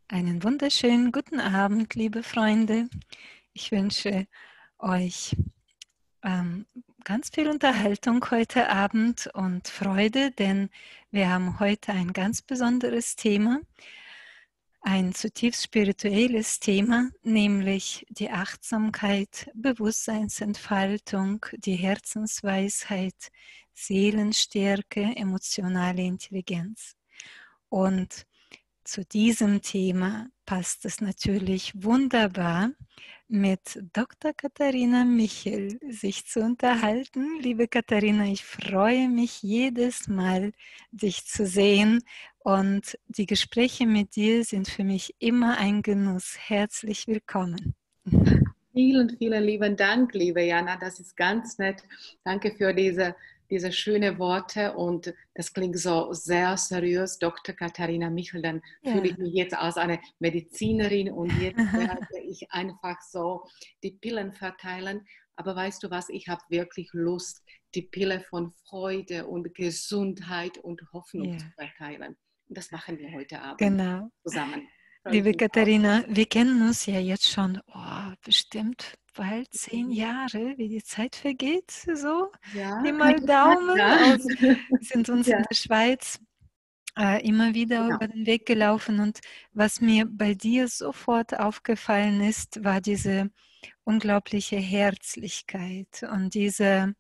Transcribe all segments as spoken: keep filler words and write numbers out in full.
Einen wunderschönen guten Abend, liebe Freunde. Ich wünsche euch ähm, ganz viel Unterhaltung heute Abend und Freude, denn wir haben heute ein ganz besonderes Thema, ein zutiefst spirituelles Thema, nämlich die Achtsamkeit, Bewusstseinsentfaltung, die Herzensweisheit, Seelenstärke, emotionale Intelligenz. Und zu diesem Thema passt es natürlich wunderbar, mit Doktor Katharina Michel sich zu unterhalten. Liebe Katharina, ich freue mich jedes Mal, dich zu sehen, und die Gespräche mit dir sind für mich immer ein Genuss. Herzlich willkommen. Vielen, vielen lieben Dank, liebe Jana. Das ist ganz nett. Danke für diese, diese schönen Worte. Und das klingt so sehr seriös, Doktor Katharina Michel. Dann fühle Ja. ich mich jetzt als eine Medizinerin und jetzt werde ich einfach so die Pillen verteilen. Aber weißt du was? Ich habe wirklich Lust, die Pille von Freude und Gesundheit und Hoffnung Ja, zu verteilen. Und das machen wir heute Abend genau. zusammen. Freue ich Liebe mich auch. Katharina, wir kennen uns ja jetzt schon oh, bestimmt bald zehn Jahre, wie die Zeit vergeht, so. Pi Ja, kann mal ich sagen, Daumen, ja. aus, sind uns in Ja, der Schweiz äh, immer wieder genau. über den Weg gelaufen. Und was mir bei dir sofort aufgefallen ist, war diese unglaubliche Herzlichkeit und diese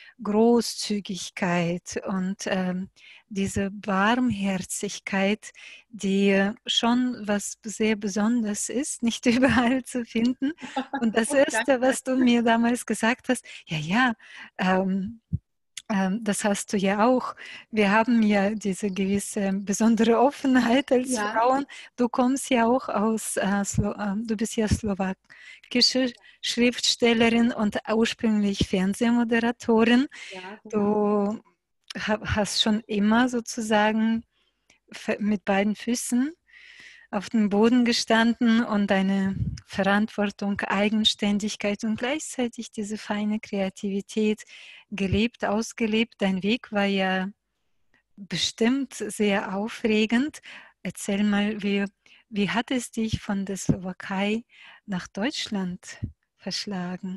Großzügigkeit und ähm, diese Warmherzigkeit, die schon was sehr Besonderes ist, nicht überall zu finden. Und das Oh, Erste, danke. was du mir damals gesagt hast, ja, ja, ähm, ähm, das hast du ja auch. Wir haben ja diese gewisse besondere Offenheit als Ja, Frauen. Du kommst ja auch aus, äh, Slo äh, du bist ja slowakische Schriftstellerin und ursprünglich Fernsehmoderatorin. ja, genau. Du ha hast schon immer sozusagen mit beiden Füßen auf dem Boden gestanden und deine Verantwortung, Eigenständigkeit und gleichzeitig diese feine Kreativität gelebt, ausgelebt. Dein Weg war ja bestimmt sehr aufregend. Erzähl mal, wie, wie hat es dich von der Slowakei nach Deutschland verschlagen?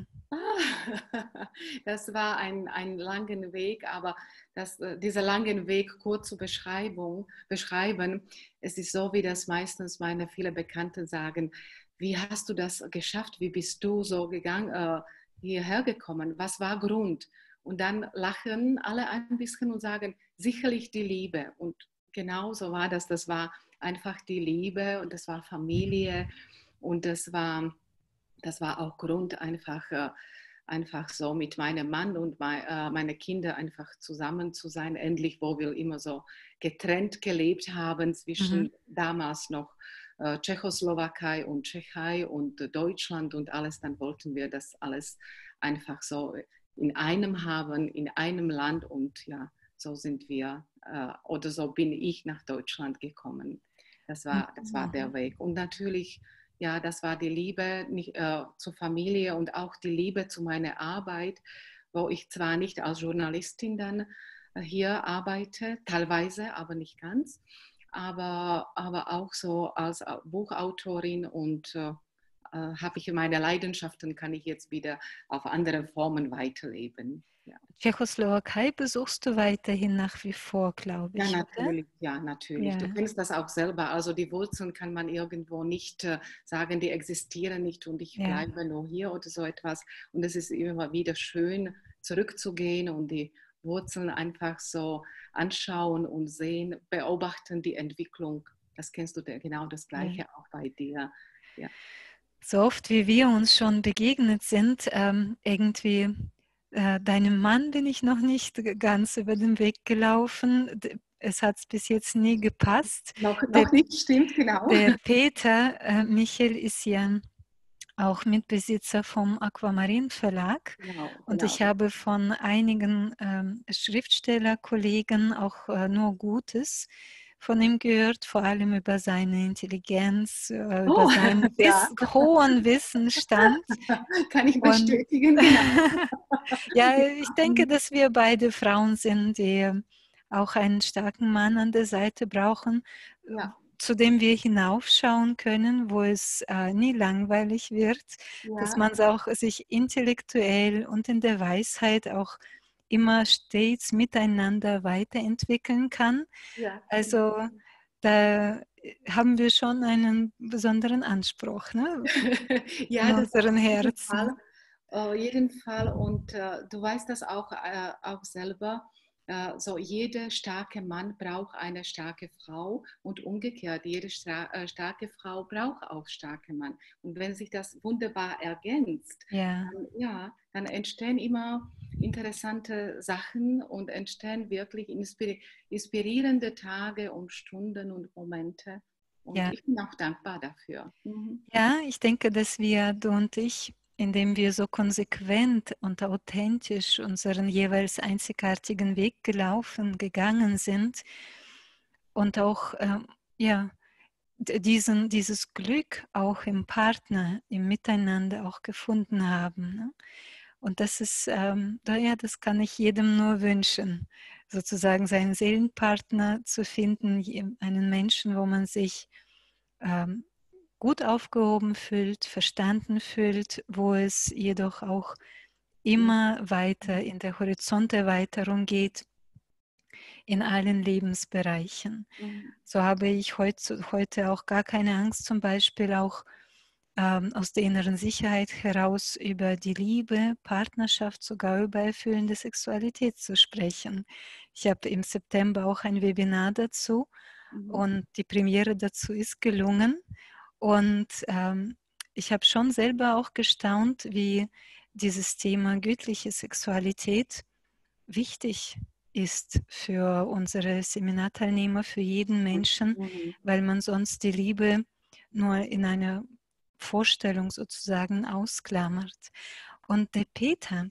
Ah, das war ein, ein langer Weg, aber das, äh, dieser langen Weg kurz zu Beschreibung, beschreiben, es ist so, wie das meistens meine viele Bekannte sagen, wie hast du das geschafft, wie bist du so gegangen, äh, hierher gekommen, was war Grund? Und dann lachen alle ein bisschen und sagen, sicherlich die Liebe. Und genau so war das, das war einfach die Liebe und das war Familie und das war das war auch Grund, einfach, äh, einfach so mit meinem Mann und mein, äh, meine Kinder einfach zusammen zu sein. Endlich, wo wir immer so getrennt gelebt haben Mhm. zwischen damals noch äh, Tschechoslowakei und Tschechei und äh, Deutschland und alles, dann wollten wir das alles einfach so in einem haben, in einem Land und ja, so sind wir äh, oder so bin ich nach Deutschland gekommen. Das war, das war der Mhm. Weg. Und natürlich ja, das war die Liebe nicht, äh, zur Familie und auch die Liebe zu meiner Arbeit, wo ich zwar nicht als Journalistin dann äh, hier arbeite, teilweise, aber nicht ganz, aber, aber auch so als Buchautorin und äh, äh, habe ich meine Leidenschaften, kann ich jetzt wieder auf andere Formen weiterleben. Ja. Tschechoslowakei besuchst du weiterhin nach wie vor, glaube Ja, ich, oder? natürlich, ja, natürlich. Du Ja, kennst das auch selber. Also die Wurzeln kann man irgendwo nicht äh, sagen, die existieren nicht und ich ja. bleibe nur hier oder so etwas. Und es ist immer wieder schön, zurückzugehen und die Wurzeln einfach so anschauen und sehen, beobachten die Entwicklung. Das kennst du genau das Ja. Gleiche auch bei dir. Ja. So oft wie wir uns schon begegnet sind, ähm, irgendwie äh, deinem Mann bin ich noch nicht ganz über den Weg gelaufen. D- Es hat bis jetzt nie gepasst. Noch, Der, noch nicht, stimmt, genau. der Peter äh, Michel ist ja auch Mitbesitzer vom Aquamarin Verlag, Genau, und genau. ich habe von einigen ähm, Schriftstellerkollegen auch äh, nur Gutes von ihm gehört, vor allem über seine Intelligenz, äh, über Oh, seinen ja, Wiss hohen Wissensstand. kann ich Und bestätigen, genau. ja, ich denke, dass wir beide Frauen sind, die auch einen starken Mann an der Seite brauchen. Ja, zu dem wir hinaufschauen können, wo es äh, nie langweilig wird, dass Ja, man es auch sich intellektuell und in der Weisheit auch immer stets miteinander weiterentwickeln kann. ja. Also da haben wir schon einen besonderen Anspruch, ne, in Ja, das auf unseren jeden Herzen. Fall. Auf jeden Fall. Und äh, du weißt das auch, äh, auch selber. Äh, so jeder starke Mann braucht eine starke Frau und umgekehrt, jede stra äh, starke Frau braucht auch starke Mann. Und wenn sich das wunderbar ergänzt, Ja, dann, ja, dann entstehen immer interessante Sachen und entstehen wirklich inspiri inspirierende Tage und Stunden und Momente. Und ja. ich bin auch dankbar dafür. Mhm. Ja, ich denke, dass wir, du und ich, indem wir so konsequent und authentisch unseren jeweils einzigartigen Weg gelaufen, gegangen sind und auch ähm, ja, diesen, dieses Glück auch im Partner, im Miteinander auch gefunden haben. Ne? Und das ist, ähm, da, ja, das kann ich jedem nur wünschen, sozusagen seinen Seelenpartner zu finden, einen Menschen, wo man sich ähm, gut aufgehoben fühlt, verstanden fühlt, wo es jedoch auch immer weiter in der Horizonterweiterung geht in allen Lebensbereichen. Mhm. So habe ich heut, heute auch gar keine Angst, zum Beispiel auch ähm, aus der inneren Sicherheit heraus über die Liebe, Partnerschaft, sogar über erfüllende Sexualität zu sprechen. Ich habe im September auch ein Webinar dazu Mhm. und die Premiere dazu ist gelungen. Und ähm, ich habe schon selber auch gestaunt, wie dieses Thema göttliche Sexualität wichtig ist für unsere Seminarteilnehmer, für jeden Menschen, Mhm. weil man sonst die Liebe nur in einer Vorstellung sozusagen ausklammert. Und der Peter,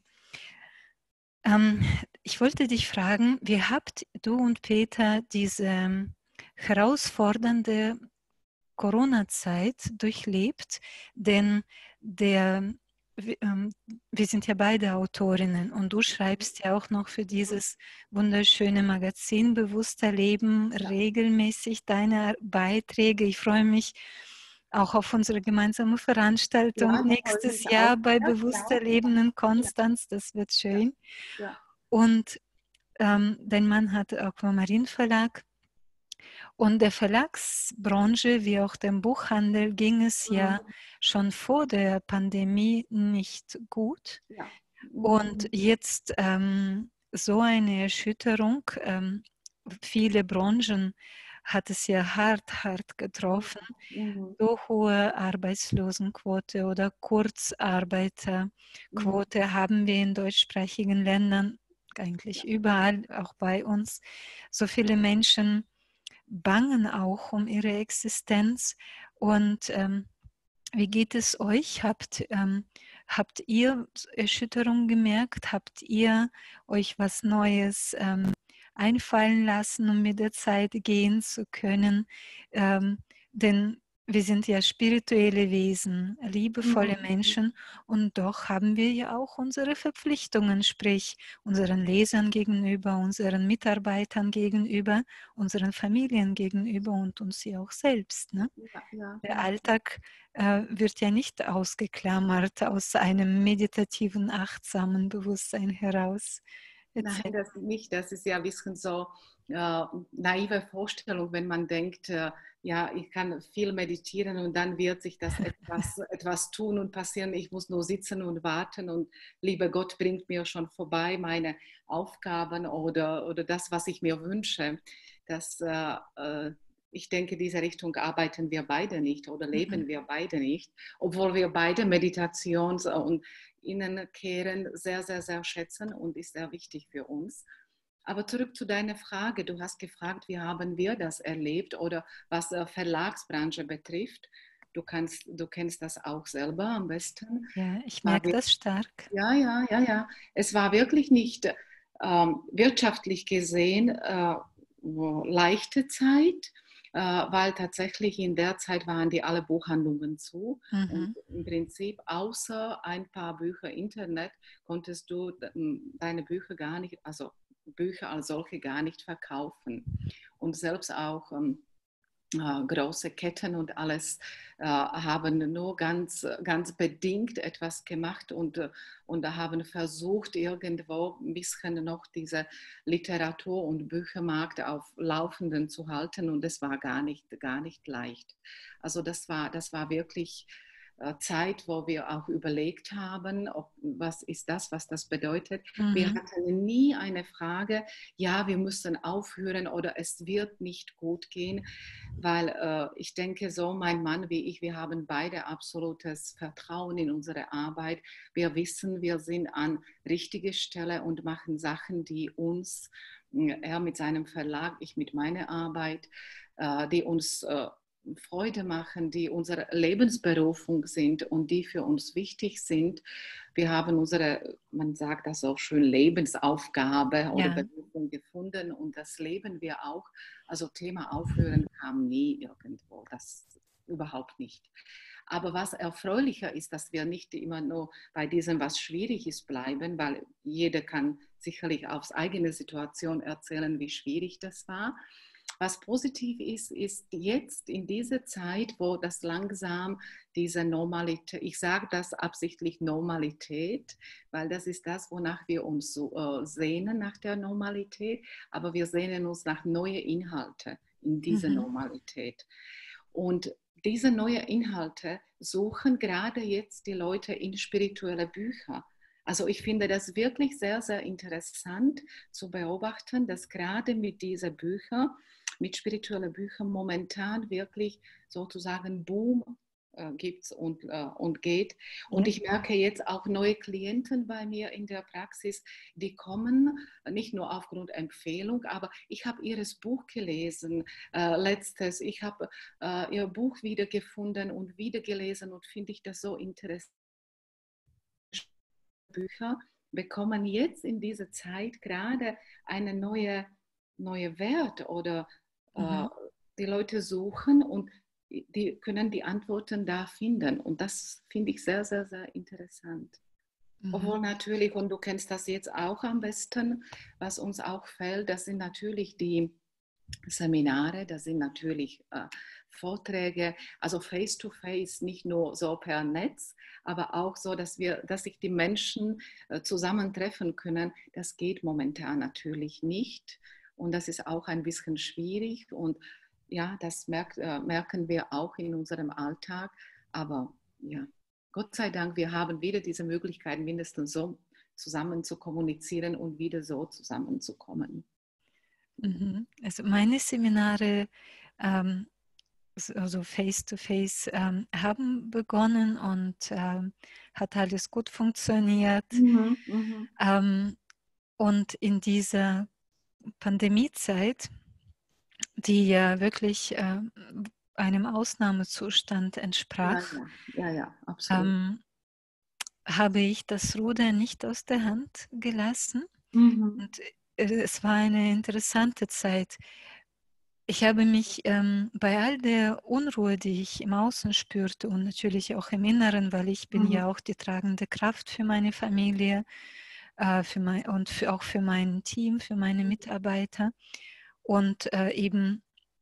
ähm, ich wollte dich fragen, wie habt du und Peter diese herausfordernde Corona-Zeit durchlebt? Denn der, ähm, wir sind ja beide Autorinnen und du schreibst ja auch noch für Mhm. dieses wunderschöne Magazin Bewusster Leben Ja, regelmäßig deine Beiträge. Ich freue mich auch auf unsere gemeinsame Veranstaltung ja, da freue ich nächstes mich auch Jahr bei sehr. Bewusster Ja, Leben in ja, Konstanz. Das wird ja, schön. ja. Und ähm, dein Mann hat Aquamarin Verlag und der Verlagsbranche wie auch dem Buchhandel ging es ja Mhm. schon vor der Pandemie nicht gut. Ja. Mhm. Und jetzt ähm, so eine Erschütterung, ähm, viele Branchen hat es ja hart, hart Mhm. getroffen. Mhm. So hohe Arbeitslosenquote oder Mhm. Kurzarbeiterquote haben wir in deutschsprachigen Ländern, Ja. eigentlich überall, auch bei uns. So viele Menschen bangen auch um ihre Existenz. Und ähm, wie geht es euch? Habt, ähm, habt ihr Erschütterung gemerkt? Habt ihr euch was Neues ähm, einfallen lassen, um mit der Zeit gehen zu können? Ähm, denn wir sind ja spirituelle Wesen, liebevolle Mhm. Menschen und doch haben wir ja auch unsere Verpflichtungen, sprich unseren Lesern gegenüber, unseren Mitarbeitern gegenüber, unseren Familien gegenüber und uns ja auch selbst. Ne? Ja, ja, Der ja. Alltag äh, wird ja nicht ausgeklammert aus einem meditativen, achtsamen Bewusstsein heraus. Nein, Erzähl. das nicht. Das ist ja ein bisschen so äh, naive Vorstellung, wenn man denkt, äh, ja, ich kann viel meditieren und dann wird sich das etwas, etwas tun und passieren. Ich muss nur sitzen und warten und lieber Gott bringt mir schon vorbei meine Aufgaben oder, oder das, was ich mir wünsche. Das, äh, äh, ich denke, diese Richtung arbeiten wir beide nicht oder leben Mhm. wir beide nicht, obwohl wir beide Meditations- und Innenkehren sehr, sehr, sehr schätzen und ist sehr wichtig für uns. Aber zurück zu deiner Frage. Du hast gefragt, wie haben wir das erlebt oder was äh, Verlagsbranche betrifft. Du, kannst, du kennst das auch selber am besten. Ja, ich War merke wir- das stark. Ja, ja, ja, ja. Es war wirklich nicht ähm, wirtschaftlich gesehen äh, leichte Zeit, äh, weil tatsächlich in der Zeit waren die alle Buchhandlungen zu. Und Mhm. im Prinzip, außer ein paar Bücher Internet, konntest du deine Bücher gar nicht, also Bücher als solche gar nicht verkaufen. Und selbst auch ähm, äh, große Ketten und alles äh, haben nur ganz, ganz bedingt etwas gemacht und, äh, und haben versucht, irgendwo ein bisschen noch diese Literatur- und Büchermarkt auf Laufenden zu halten und es war gar nicht, gar nicht leicht. Also das war, das war wirklich äh, Zeit, wo wir auch überlegt haben, ob, was ist das, was das bedeutet. Wir Mhm. hatten nie eine Frage, ja, wir müssen aufhören oder es wird nicht gut gehen, weil äh, ich denke, so mein Mann wie ich, wir haben beide absolutes Vertrauen in unsere Arbeit. Wir wissen, wir sind an richtiger Stelle und machen Sachen, die uns, er mit seinem Verlag, ich mit meiner Arbeit, äh, die uns äh, Freude machen, die unsere Lebensberufung sind und die für uns wichtig sind. Wir haben unsere, man sagt das auch schön, Lebensaufgabe oder Ja. Berufung gefunden und das leben wir auch. Also Thema Aufhören kam nie irgendwo, das überhaupt nicht. Aber was erfreulicher ist, dass wir nicht immer nur bei diesem, was schwierig ist, bleiben, weil jeder kann sicherlich aufs eigene Situation erzählen, wie schwierig das war. Was positiv ist, ist jetzt in dieser Zeit, wo das langsam diese Normalität, ich sage das absichtlich Normalität, weil das ist das, wonach wir uns so, äh, sehnen, nach der Normalität, aber wir sehnen uns nach neuen Inhalten in dieser Mhm. Normalität. Und diese neuen Inhalte suchen gerade jetzt die Leute in spirituelle Bücher. Also ich finde das wirklich sehr, sehr interessant zu beobachten, dass gerade mit diesen Büchern, mit spirituellen Büchern momentan wirklich sozusagen Boom äh, gibt und, äh, und geht. Und Ja. ich merke jetzt auch neue Klienten bei mir in der Praxis, die kommen nicht nur aufgrund Empfehlung, aber ich habe ihres Buch gelesen, äh, letztes, ich habe äh, ihr Buch wiedergefunden und wiedergelesen und finde ich das so interessant. Bücher bekommen jetzt in dieser Zeit gerade eine neue, neue Wert oder äh, Mhm. die Leute suchen und die können die Antworten da finden. Und das finde ich sehr, sehr, sehr interessant. Mhm. Obwohl natürlich, und du kennst das jetzt auch am besten, was uns auch fällt, das sind natürlich die Seminare, das sind natürlich äh, Vorträge, also face-to-face, nicht nur so per Netz, aber auch so, dass wir, dass sich die Menschen äh, zusammentreffen können. Das geht momentan natürlich nicht und das ist auch ein bisschen schwierig und ja, das merkt, äh, merken wir auch in unserem Alltag, aber ja, Gott sei Dank, wir haben wieder diese Möglichkeit, mindestens so zusammen zu kommunizieren und wieder so zusammenzukommen. Mhm. Also meine Seminare, ähm, s- also face-to-face, ähm, haben begonnen und ähm, hat alles gut funktioniert. Mhm, mhm. Ähm, und in dieser Pandemiezeit, die ja wirklich ähm, einem Ausnahmezustand Ja, entsprach, ja, ja, ja, absolut. ähm, habe ich das Ruder nicht aus der Hand gelassen. Mhm. Und äh, es war eine interessante Zeit. Ich habe mich ähm, bei all der Unruhe, die ich im Außen spürte und natürlich auch im Inneren, weil ich bin Mhm. ja auch die tragende Kraft für meine Familie äh, für mein, und für, auch für mein Team, für meine Mitarbeiter und äh, eben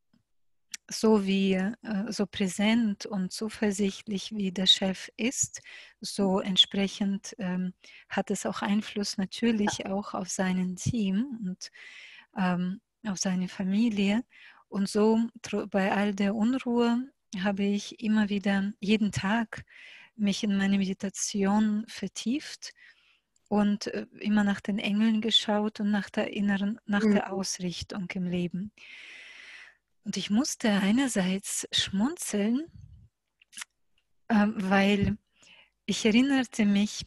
so wie äh, so präsent und zuversichtlich wie der Chef ist, so entsprechend ähm, hat es auch Einfluss Ja. natürlich auch auf sein Team und ähm, auf seine Familie. Und so bei all der Unruhe habe ich immer wieder jeden Tag mich in meine Meditation vertieft und äh, immer nach den Engeln geschaut und nach der inneren, nach der Mhm. Ausrichtung im Leben. Und ich musste einerseits schmunzeln, ähm, weil ich erinnerte mich,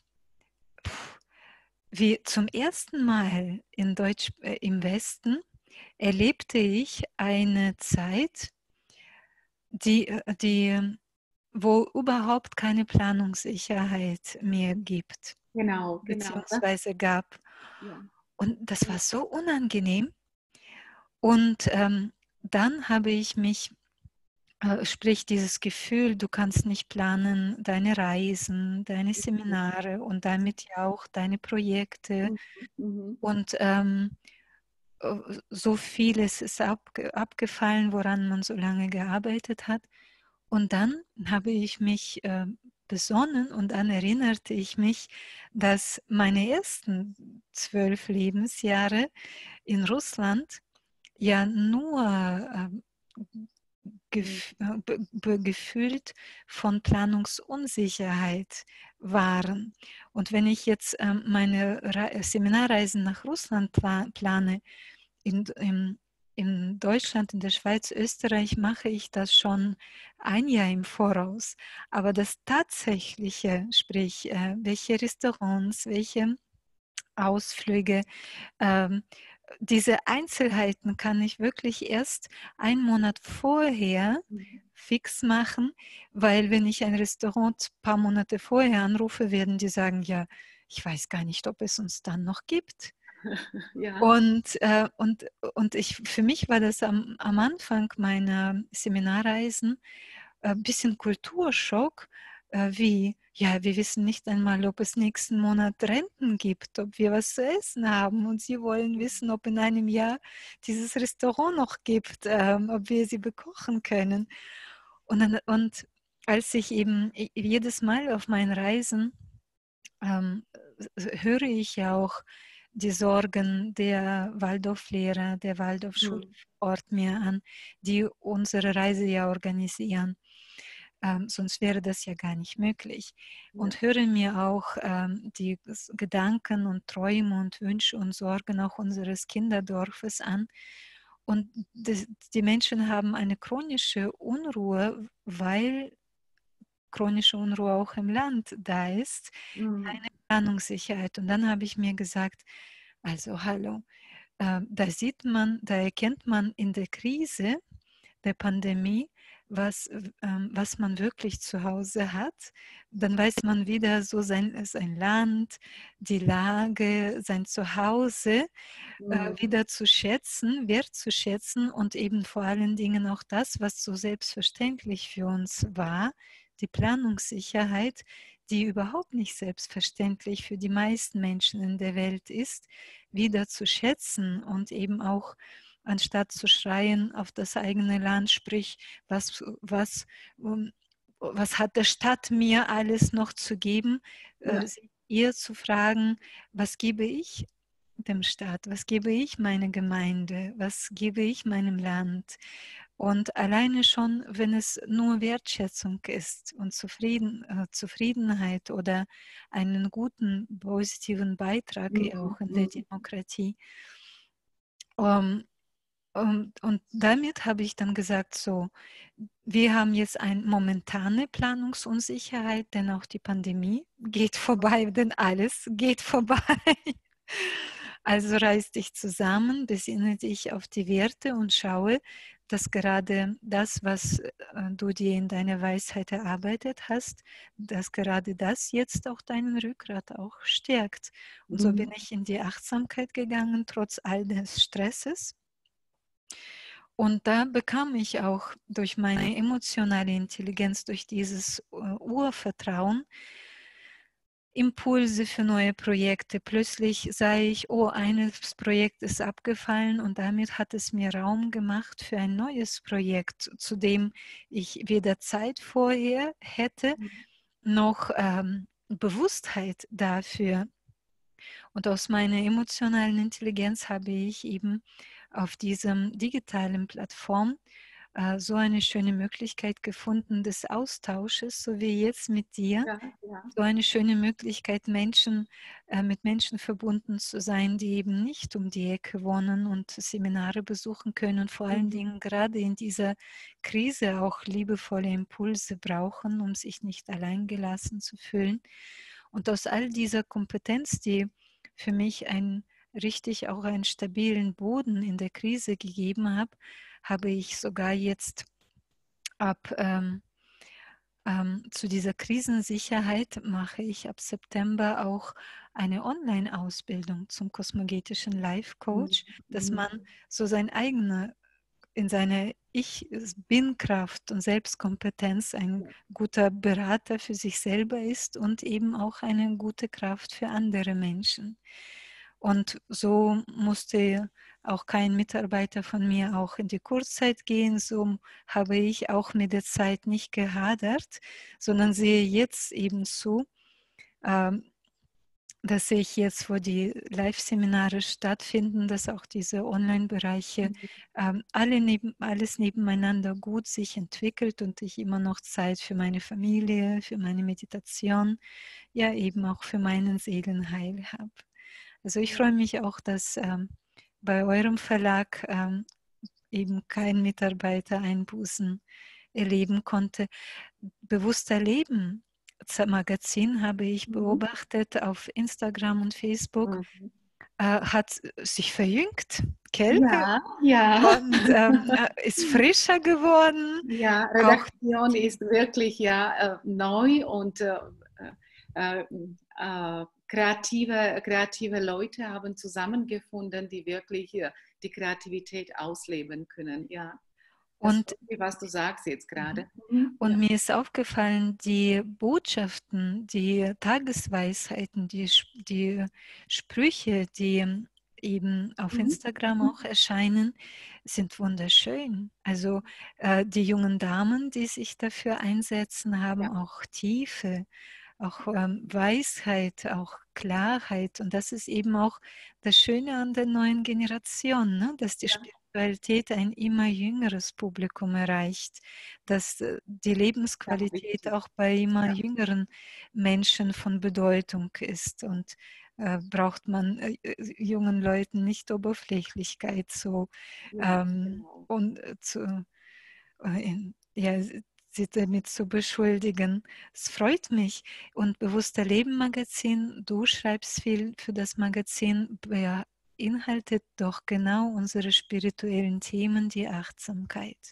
wie zum ersten Mal in Deutsch, äh, im Westen erlebte ich eine Zeit, die, äh, die, wo überhaupt keine Planungssicherheit mehr gibt, Genau, genau. Das, beziehungsweise gab. ja. Und das war so unangenehm. Und ähm, dann habe ich mich Äh, sprich dieses Gefühl, du kannst nicht planen, deine Reisen, deine Seminare und damit ja auch deine Projekte. Mhm. Mhm. Und ähm, so vieles ist abge abgefallen, woran man so lange gearbeitet hat. Und dann habe ich mich äh, besonnen und dann erinnerte ich mich, dass meine ersten zwölf Lebensjahre in Russland ja nur ähm, Mhm. gef äh, be be gefühlt von Planungsunsicherheit waren. Und wenn ich jetzt ähm, meine Rei Seminarreisen nach Russland pla plane, in in in Deutschland, in der Schweiz, Österreich mache ich das schon ein Jahr im Voraus. Aber das Tatsächliche, sprich, äh, welche Restaurants, welche Ausflüge, ähm, diese Einzelheiten kann ich wirklich erst einen Monat vorher Mhm. fix machen, weil wenn ich ein Restaurant ein paar Monate vorher anrufe, werden die sagen, ja, ich weiß gar nicht, ob es uns dann noch gibt. Ja. Und, äh, und, und ich, für mich war das am, am Anfang meiner Seminarreisen ein bisschen Kulturschock, äh, wie, ja, wir wissen nicht einmal, ob es nächsten Monat Renten gibt, ob wir was zu essen haben. Und sie wollen wissen, ob in einem Jahr dieses Restaurant noch gibt, ähm, ob wir sie bekochen können. Und, dann, und als ich eben jedes Mal auf meinen Reisen ähm, höre ich ja auch die Sorgen der Waldorflehrer, der Waldorfschule Mhm. vor Ort mir an, die unsere Reise ja organisieren. Ähm, sonst wäre das ja gar nicht möglich. Ja. Und höre mir auch ähm, die Gedanken und Träume und Wünsche und Sorgen auch unseres Kinderdorfes an. Und das, die Menschen haben eine chronische Unruhe, weil chronische Unruhe auch im Land da ist, Mhm. keine Planungssicherheit. Und dann habe ich mir gesagt, also hallo, äh, da sieht man, da erkennt man in der Krise der Pandemie, was, ähm, was man wirklich zu Hause hat. Dann weiß man wieder so sein, sein Land, die Lage, sein Zuhause äh, Mhm. wieder zu schätzen, wertzuschätzen und eben vor allen Dingen auch das, was so selbstverständlich für uns war, die Planungssicherheit, die überhaupt nicht selbstverständlich für die meisten Menschen in der Welt ist, wieder zu schätzen und eben auch anstatt zu schreien auf das eigene Land, sprich, was, was, um, was hat der Stadt mir alles noch zu geben, äh, Ja. eher zu fragen, was gebe ich dem Staat, was gebe ich meiner Gemeinde, was gebe ich meinem Land. Und alleine schon, wenn es nur Wertschätzung ist und Zufrieden, äh, Zufriedenheit oder einen guten, positiven Beitrag Mhm. auch in der Mhm. Demokratie. Um, und, und damit habe ich dann gesagt, so, wir haben jetzt eine momentane Planungsunsicherheit, denn auch die Pandemie geht vorbei, denn alles geht vorbei. Also reiß dich zusammen, besinne dich auf die Werte und schaue, dass gerade das, was äh, du dir in deiner Weisheit erarbeitet hast, dass gerade das jetzt auch deinen Rückgrat auch stärkt. Und so bin Mhm. ich in die Achtsamkeit gegangen, trotz all des Stresses. Und da bekam ich auch durch meine emotionale Intelligenz, durch dieses äh, Urvertrauen, Impulse für neue Projekte. Plötzlich sah ich, oh, eines Projekt ist abgefallen und damit hat es mir Raum gemacht für ein neues Projekt, zu dem ich weder Zeit vorher hätte, noch ähm, Bewusstheit dafür. Und aus meiner emotionalen Intelligenz habe ich eben auf diesem digitalen Plattform äh, so eine schöne Möglichkeit gefunden des Austausches, so wie jetzt mit dir. Ja, ja. So eine schöne Möglichkeit, Menschen, äh, mit Menschen verbunden zu sein, die eben nicht um die Ecke wohnen und Seminare besuchen können, vor allen Mhm. Dingen gerade in dieser Krise auch liebevolle Impulse brauchen, um sich nicht alleingelassen zu fühlen. Und aus all dieser Kompetenz, die für mich ein richtig auch einen stabilen Boden in der Krise gegeben hat, habe ich sogar jetzt ab ähm, ähm, zu dieser Krisensicherheit mache ich ab September auch eine Online-Ausbildung zum kosmogetischen Life Mhm. Coach, dass Mhm. man so sein eigener in seiner Ich-Bin-Kraft und Selbstkompetenz ein Ja. guter Berater für sich selber ist und eben auch eine gute Kraft für andere Menschen. Und so musste auch kein Mitarbeiter von mir auch in die Kurzzeit gehen. So habe ich auch mit der Zeit nicht gehadert, sondern sehe jetzt eben zu, ähm, dass sich jetzt, wo die Live-Seminare stattfinden, dass auch diese Online-Bereiche ähm, alle neben, alles nebeneinander gut sich entwickelt und ich immer noch Zeit für meine Familie, für meine Meditation, ja eben auch für meinen Seelenheil habe. Also ich freue mich auch, dass ähm, bei eurem Verlag ähm, eben kein Mitarbeiter Einbußen erleben konnte. Bewusster Leben Magazin habe ich Mhm. beobachtet auf Instagram und Facebook, Mhm. äh, hat sich verjüngt, kälter Ja, ja. und ähm, äh, ist frischer geworden. Ja, Auch Redaktion die, ist wirklich ja äh, neu und äh, äh, äh, kreative, kreative Leute haben zusammengefunden, die wirklich äh, die Kreativität ausleben können. Ja, das und, freut mich, was du sagst jetzt mhm. gerade. Mhm. Ja. Und mir ist aufgefallen, die Botschaften, die Tagesweisheiten, die, die Sprüche, die eben auf Mhm. Instagram Mhm. auch erscheinen, sind wunderschön. Also äh, die jungen Damen, die sich dafür einsetzen, haben Ja, auch Tiefe, auch ähm, Weisheit, auch Klarheit. Und das ist eben auch das Schöne an der neuen Generation, ne? Dass die ja, Spiritualität ein immer jüngeres Publikum erreicht, dass äh, die ganz Lebensqualität wichtig. auch bei immer Ja, jüngeren Menschen von Bedeutung ist. Und äh, braucht man äh, äh, jungen Leuten nicht Oberflächlichkeit so ja, ähm, genau. und äh, zu, äh, in, ja, sie damit zu beschuldigen. Es freut mich. Und Bewusster Leben Magazin, du schreibst viel für das Magazin, beinhaltet doch genau unsere spirituellen Themen, die Achtsamkeit.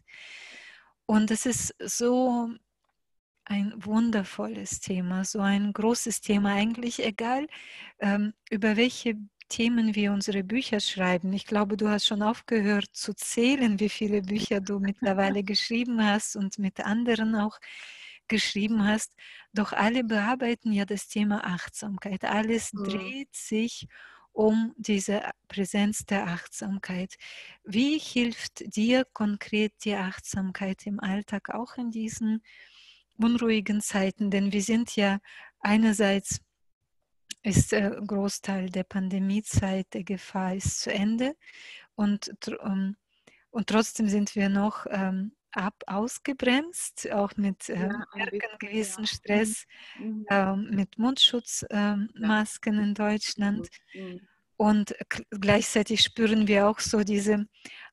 Und es ist so ein wundervolles Thema, so ein großes Thema, eigentlich egal, ähm, über welche Themen wir unsere Bücher schreiben. Ich glaube, du hast schon aufgehört zu zählen, wie viele Bücher du mittlerweile geschrieben hast und mit anderen auch geschrieben hast. Doch alle bearbeiten ja das Thema Achtsamkeit. Alles Mhm. dreht sich um diese Präsenz der Achtsamkeit. Wie hilft dir konkret die Achtsamkeit im Alltag, auch in diesen unruhigen Zeiten? Denn wir sind ja einerseits ist der Großteil der Pandemiezeit, der Gefahr ist zu Ende und, ähm, und trotzdem sind wir noch ähm, ab ausgebremst, auch mit Ja, ähm, ein merken bisschen, ja. gewissen Mhm. Stress, Mhm. ähm, mit Mundschutzmasken ähm, Ja. Masken in Deutschland. Mhm. Mhm. Und gleichzeitig spüren wir auch so diese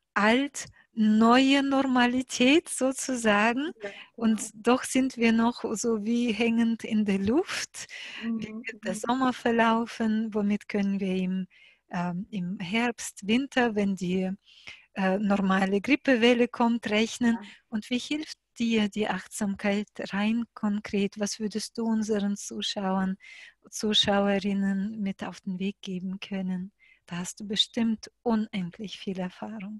alt-neue Normalität sozusagen. Ja, Und genau. doch sind wir noch so wie hängend in der Luft. Wie Mhm. wird der Mhm. Sommer verlaufen? Womit können wir im, ähm, im Herbst, Winter, wenn die äh, normale Grippewelle kommt, rechnen? Ja. Und wie hilft dir die Achtsamkeit rein konkret? Was würdest du unseren Zuschauern, Zuschauerinnen mit auf den Weg geben können? Da hast du bestimmt unendlich viel Erfahrung.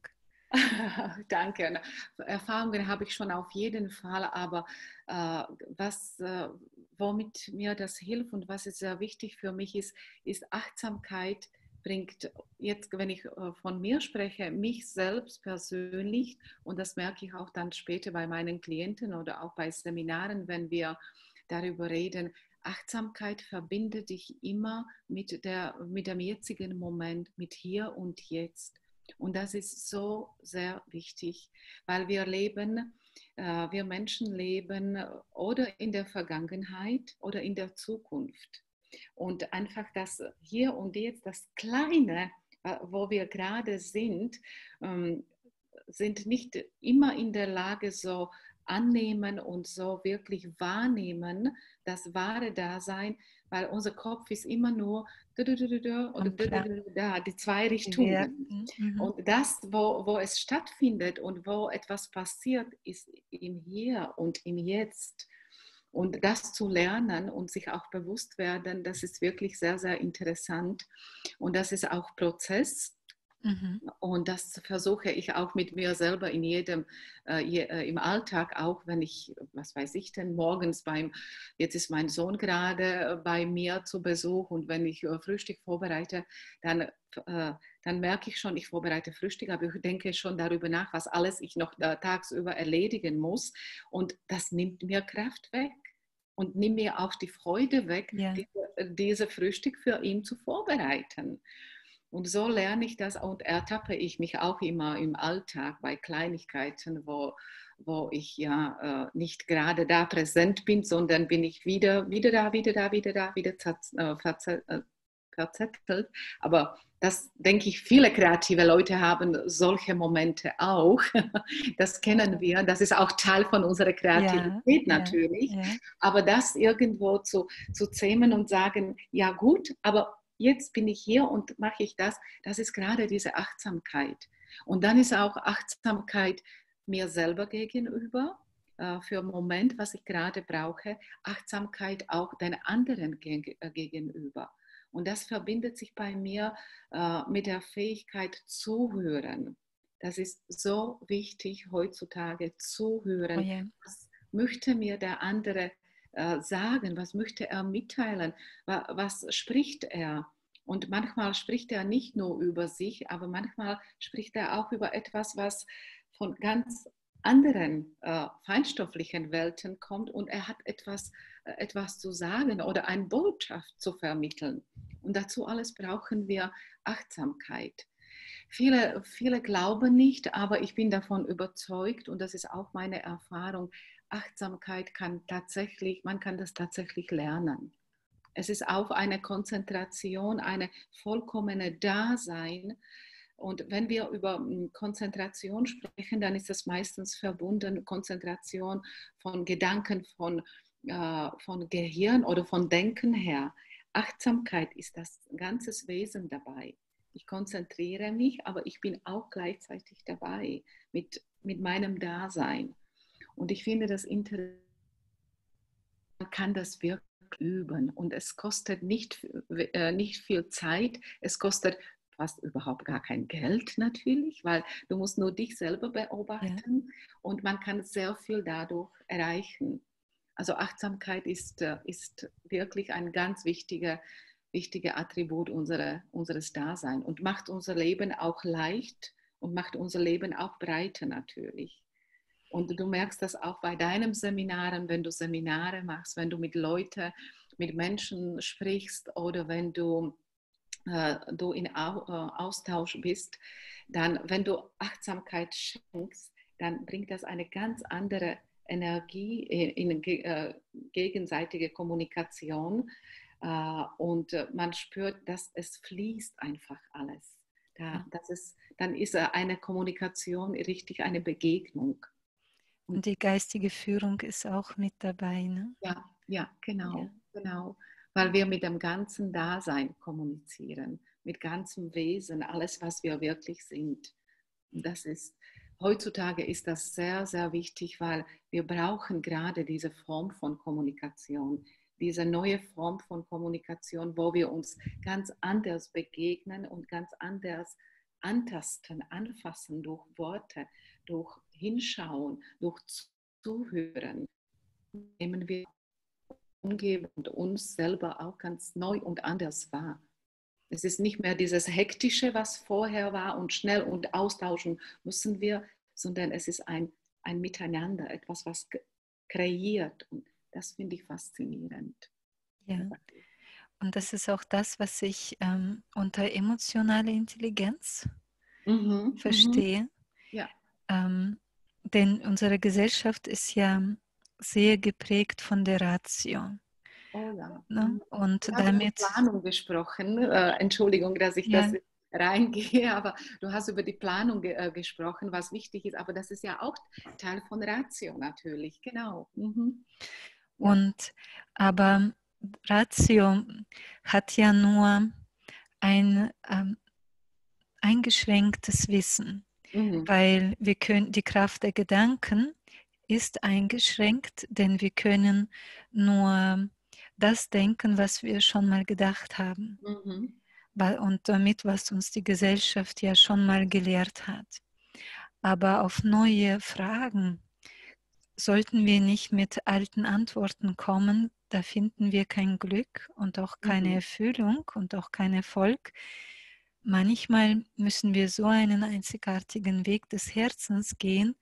Danke. Erfahrungen habe ich schon auf jeden Fall, aber äh, was, äh, womit mir das hilft und was ist sehr wichtig für mich ist, ist Achtsamkeit bringt jetzt, wenn ich äh, von mir spreche, mich selbst persönlich und das merke ich auch dann später bei meinen Klienten oder auch bei Seminaren, wenn wir darüber reden. Achtsamkeit verbindet dich immer mit, der, mit dem jetzigen Moment, mit hier und jetzt. Und das ist so sehr wichtig, weil wir leben, äh, wir Menschen leben oder in der Vergangenheit oder in der Zukunft. Und einfach das hier und jetzt, das Kleine, äh, wo wir gerade sind, ähm, sind nicht immer in der Lage, so annehmen und so wirklich wahrnehmen, das wahre Dasein, weil unser Kopf ist immer nur oder Am Plan da, die zwei Richtungen. bewerten. Mhm. Und das, wo, wo es stattfindet und wo etwas passiert, ist im Hier und im Jetzt. Und das zu lernen und sich auch bewusst werden, das ist wirklich sehr, sehr interessant. Und das ist auch Prozess. Mhm. Und das versuche ich auch mit mir selber in jedem, äh, je, äh, im Alltag, auch wenn ich, was weiß ich denn, morgens beim, jetzt ist mein Sohn gerade äh, bei mir zu Besuch und wenn ich äh, Frühstück vorbereite, dann, äh, dann merke ich schon, ich vorbereite Frühstück, aber ich denke schon darüber nach, was alles ich noch äh, tagsüber erledigen muss und das nimmt mir Kraft weg. Und nimmt mir auch die Freude weg, Ja. diese, diese Frühstück für ihn zu vorbereiten. Und so lerne ich das und ertappe ich mich auch immer im Alltag bei Kleinigkeiten, wo, wo ich ja äh, nicht gerade da präsent bin, sondern bin ich wieder, wieder da, wieder da, wieder da, wieder äh, verze äh, verzettelt. Aber das denke ich, viele kreative Leute haben solche Momente auch. Das kennen wir. Das ist auch Teil von unserer Ja, Kreativität ja, natürlich. ja, Aber das irgendwo zu, zu zähmen und sagen, ja gut, aber jetzt bin ich hier und mache ich das, das ist gerade diese Achtsamkeit. Und dann ist auch Achtsamkeit mir selber gegenüber, äh, für einen Moment, was ich gerade brauche, Achtsamkeit auch den anderen geg äh, gegenüber. Und das verbindet sich bei mir äh, mit der Fähigkeit zuhören. Das ist so wichtig heutzutage, oh zuhören. ja, Was möchte mir der andere äh, sagen? Was möchte er mitteilen? Was, was spricht er? Und manchmal spricht er nicht nur über sich, aber manchmal spricht er auch über etwas, was von ganz anderen äh, feinstofflichen Welten kommt und er hat etwas, äh, etwas zu sagen oder eine Botschaft zu vermitteln. Und dazu alles brauchen wir Achtsamkeit. Viele, viele glauben nicht, aber ich bin davon überzeugt und das ist auch meine Erfahrung. Achtsamkeit kann tatsächlich, man kann das tatsächlich lernen. Es ist auch eine Konzentration, eine vollkommene Dasein. Und wenn wir über Konzentration sprechen, dann ist das meistens verbunden, Konzentration von Gedanken, von, äh, von Gehirn oder von Denken her. Achtsamkeit ist das ganze Wesen dabei. Ich konzentriere mich, aber ich bin auch gleichzeitig dabei mit, mit meinem Dasein. Und ich finde das interessant, man kann das wirklich üben und es kostet nicht, äh, nicht viel Zeit, es kostet fast überhaupt gar kein Geld natürlich, weil du musst nur dich selber ja. beobachten und man kann sehr viel dadurch erreichen. Also Achtsamkeit ist, äh, ist wirklich ein ganz wichtiger, wichtiger Attribut unserer, unseres Daseins und macht unser Leben auch leicht und macht unser Leben auch breiter natürlich. Und du merkst das auch bei deinen Seminaren, wenn du Seminare machst, wenn du mit Leuten, mit Menschen sprichst oder wenn du, äh, du in Au äh, Austausch bist, dann, wenn du Achtsamkeit schenkst, dann bringt das eine ganz andere Energie in, in äh, gegenseitige Kommunikation äh, und äh, man spürt, dass es fließt einfach alles. Da, das ist, dann ist eine Kommunikation richtig eine Begegnung. Und Und die geistige Führung ist auch mit dabei, ne? ja, ja, Ja, genau, genau. Weil wir mit dem ganzen Dasein kommunizieren, mit ganzem Wesen, alles, was wir wirklich sind. Und das ist, heutzutage ist das sehr, sehr wichtig, weil wir brauchen gerade diese Form von Kommunikation, diese neue Form von Kommunikation, wo wir uns ganz anders begegnen und ganz anders antasten, anfassen durch Worte, durch Hinschauen, durch Zuhören. Nehmen wir Umgebung und uns selber auch ganz neu und anders wahr. Es ist nicht mehr dieses Hektische, was vorher war und schnell und austauschen müssen wir, sondern es ist ein, ein Miteinander, etwas, was kreiert. Und das finde ich faszinierend. ja. Und das ist auch das, was ich ähm, unter emotionale Intelligenz Mhm, mhm. verstehe. Ja. Ähm, denn unsere Gesellschaft ist ja sehr geprägt von der Ratio. Oh ja. Ne? Mhm. Und Du hast über damit, Planung gesprochen. Äh, Entschuldigung, dass ich das ja, reingehe, aber du hast über die Planung ge äh, gesprochen, was wichtig ist. Aber das ist ja auch Teil von Ratio natürlich. Genau. Mhm. Ja. und aber Ratio hat ja nur ein ähm, eingeschränktes Wissen, Mhm. weil wir können, die Kraft der Gedanken ist eingeschränkt, denn wir können nur das denken, was wir schon mal gedacht haben. Mhm. und damit, was uns die Gesellschaft ja schon mal gelehrt hat. Aber auf neue Fragen sollten wir nicht mit alten Antworten kommen, da finden wir kein Glück und auch keine Mhm. Erfüllung und auch keinen Erfolg. Manchmal müssen wir so einen einzigartigen Weg des Herzens gehen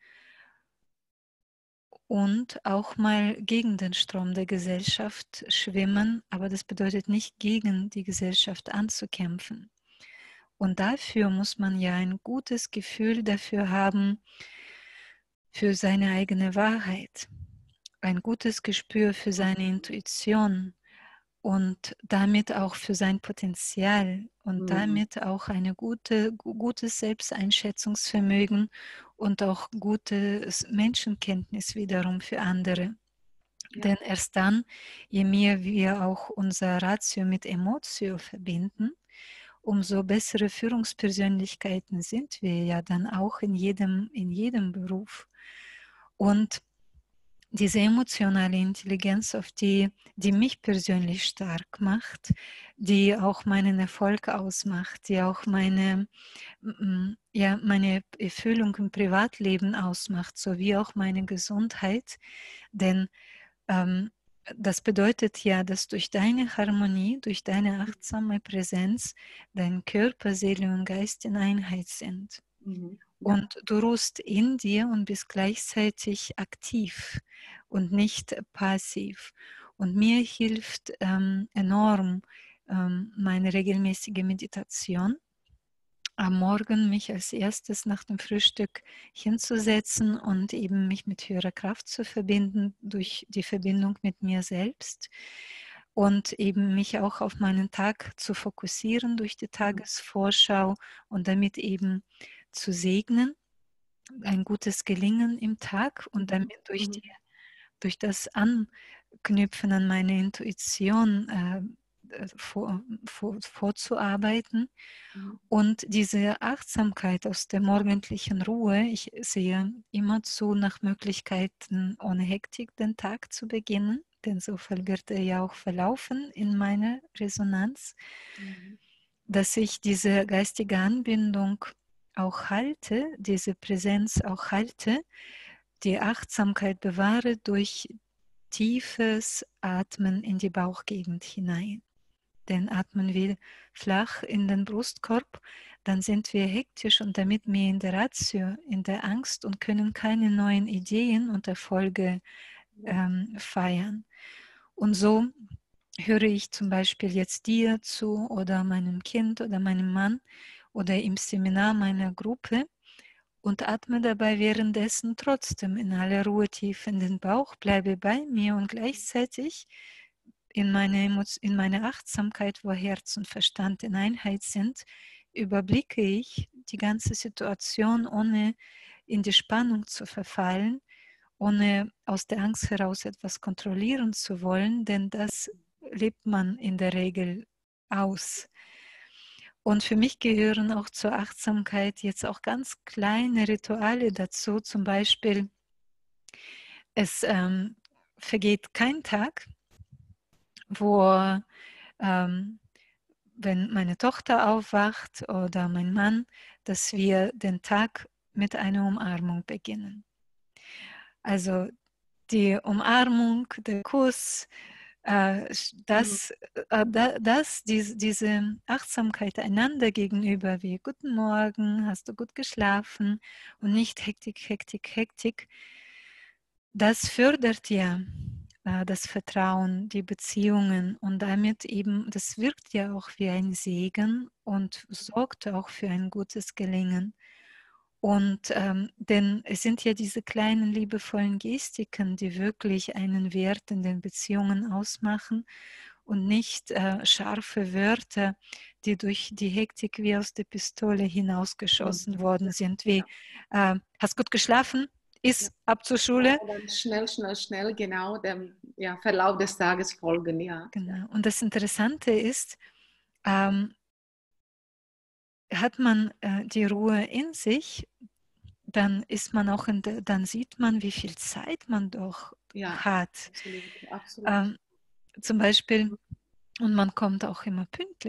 und auch mal gegen den Strom der Gesellschaft schwimmen, aber das bedeutet nicht gegen die Gesellschaft anzukämpfen. Und dafür muss man ja ein gutes Gefühl dafür haben, für seine eigene Wahrheit, ein gutes Gespür für seine Intuition und damit auch für sein Potenzial und Mhm. damit auch ein gute, gutes Selbsteinschätzungsvermögen und auch gutes Menschenkenntnis wiederum für andere. Ja. Denn erst dann, je mehr wir auch unser Ratio mit Emotio verbinden, umso bessere Führungspersönlichkeiten sind wir ja dann auch in jedem, in jedem Beruf. Und diese emotionale Intelligenz, auf die, die mich persönlich stark macht, die auch meinen Erfolg ausmacht, die auch meine, ja, meine Erfüllung im Privatleben ausmacht, sowie auch meine Gesundheit. Denn ähm, das bedeutet ja, dass durch deine Harmonie, durch deine achtsame Präsenz, dein Körper, Seele und Geist in Einheit sind. Mhm. Ja. Und du ruhst in dir und bist gleichzeitig aktiv und nicht passiv. Und mir hilft ähm, enorm ähm, meine regelmäßige Meditation. Am Morgen mich als erstes nach dem Frühstück hinzusetzen und eben mich mit höherer Kraft zu verbinden durch die Verbindung mit mir selbst und eben mich auch auf meinen Tag zu fokussieren durch die Mhm. Tagesvorschau und damit eben zu segnen, ein gutes Gelingen im Tag und Mhm. damit durch, Mhm. die, durch das Anknüpfen an meine Intuition äh, vor, vor, vorzuarbeiten. Mhm. Und diese Achtsamkeit aus der morgendlichen Ruhe, ich sehe immer zu, nach Möglichkeiten ohne Hektik den Tag zu beginnen, denn so wird er ja auch verlaufen in meiner Resonanz, Mhm. dass ich diese geistige Anbindung auch halte, diese Präsenz auch halte, die Achtsamkeit bewahre durch tiefes Atmen in die Bauchgegend hinein. Denn atmen wir flach in den Brustkorb, dann sind wir hektisch und damit mehr in der Ratio, in der Angst und können keine neuen Ideen und Erfolge Ja. ähm, feiern. Und so höre ich zum Beispiel jetzt dir zu oder meinem Kind oder meinem Mann oder im Seminar meiner Gruppe und atme dabei währenddessen trotzdem in aller Ruhe tief in den Bauch, bleibe bei mir und gleichzeitig in meine, in meine Achtsamkeit, wo Herz und Verstand in Einheit sind, überblicke ich die ganze Situation, ohne in die Spannung zu verfallen, ohne aus der Angst heraus etwas kontrollieren zu wollen, denn das lebt man in der Regel aus. Und für mich gehören auch zur Achtsamkeit jetzt auch ganz kleine Rituale dazu, zum Beispiel, es ähm, vergeht kein Tag, wo ähm, wenn meine Tochter aufwacht oder mein Mann, dass wir den Tag mit einer Umarmung beginnen. Also die Umarmung, der Kuss, äh, Mhm. das, äh, das, diese, diese Achtsamkeit einander gegenüber, wie guten Morgen, hast du gut geschlafen und nicht Hektik, Hektik, Hektik, das fördert ja äh, das Vertrauen, die Beziehungen und damit eben, das wirkt ja auch wie ein Segen und sorgt auch für ein gutes Gelingen. Und ähm, denn es sind ja diese kleinen liebevollen Gestiken, die wirklich einen Wert in den Beziehungen ausmachen und nicht äh, scharfe Wörter, die durch die Hektik wie aus der Pistole hinausgeschossen Mhm. worden sind, wie äh, hast gut geschlafen, Ja. ist ab zur Schule. Und dann schnell, schnell, schnell, genau dem ja, Verlauf des Tages folgen, ja. Genau. Und das Interessante ist, ähm, hat man äh, die Ruhe in sich, dann ist man auch in der, dann sieht man, wie viel Zeit man doch Ja, hat. absolut, absolut. Ähm, zum Beispiel, und man kommt auch immer pünktlich.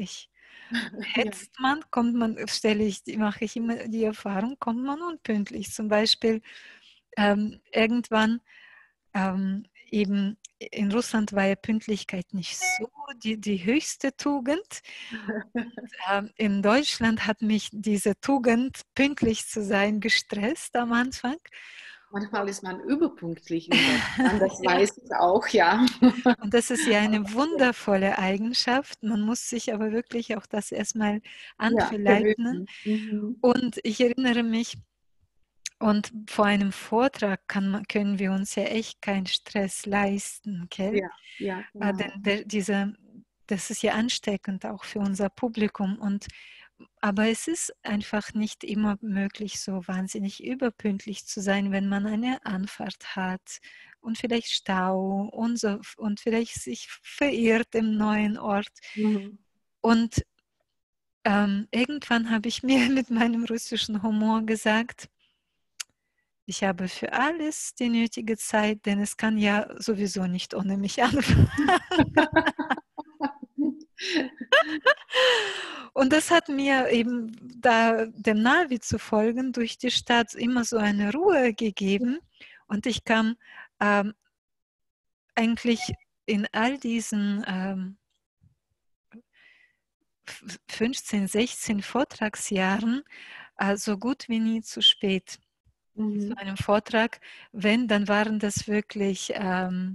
Ja. hetzt man, kommt man, stelle ich, mache ich immer die Erfahrung, kommt man unpünktlich. Zum Beispiel ähm, irgendwann ähm, eben in Russland war ja Pünktlichkeit nicht so die, die höchste Tugend. Ähm, in Deutschland hat mich diese Tugend, pünktlich zu sein, gestresst am Anfang. Manchmal ist man überpünktlich in Deutschland, das Ja. weiß ich auch, ja. Und das ist ja eine wundervolle Eigenschaft. Man muss sich aber wirklich auch das erstmal Ja, anverleugnen. gewöhnen. Mhm. Und ich erinnere mich, und vor einem Vortrag kann man, können wir uns ja echt keinen Stress leisten, gell? Ja, ja, Äh, genau. denn der, diese, das ist ja ansteckend auch für unser Publikum. Und, aber es ist einfach nicht immer möglich, so wahnsinnig überpünktlich zu sein, wenn man eine Anfahrt hat und vielleicht Stau und, so, und vielleicht sich verirrt im neuen Ort. Mhm. Und ähm, irgendwann habe ich mir mit meinem russischen Humor gesagt, ich habe für alles die nötige Zeit, denn es kann ja sowieso nicht ohne mich anfangen. Und das hat mir eben, da dem Navi zu folgen, durch die Stadt immer so eine Ruhe gegeben. Und ich kam ähm, eigentlich in all diesen ähm, fünfzehn, sechzehn Vortragsjahren äh, so gut wie nie zu spät zu Mhm. einem Vortrag. Wenn, dann waren das wirklich ähm,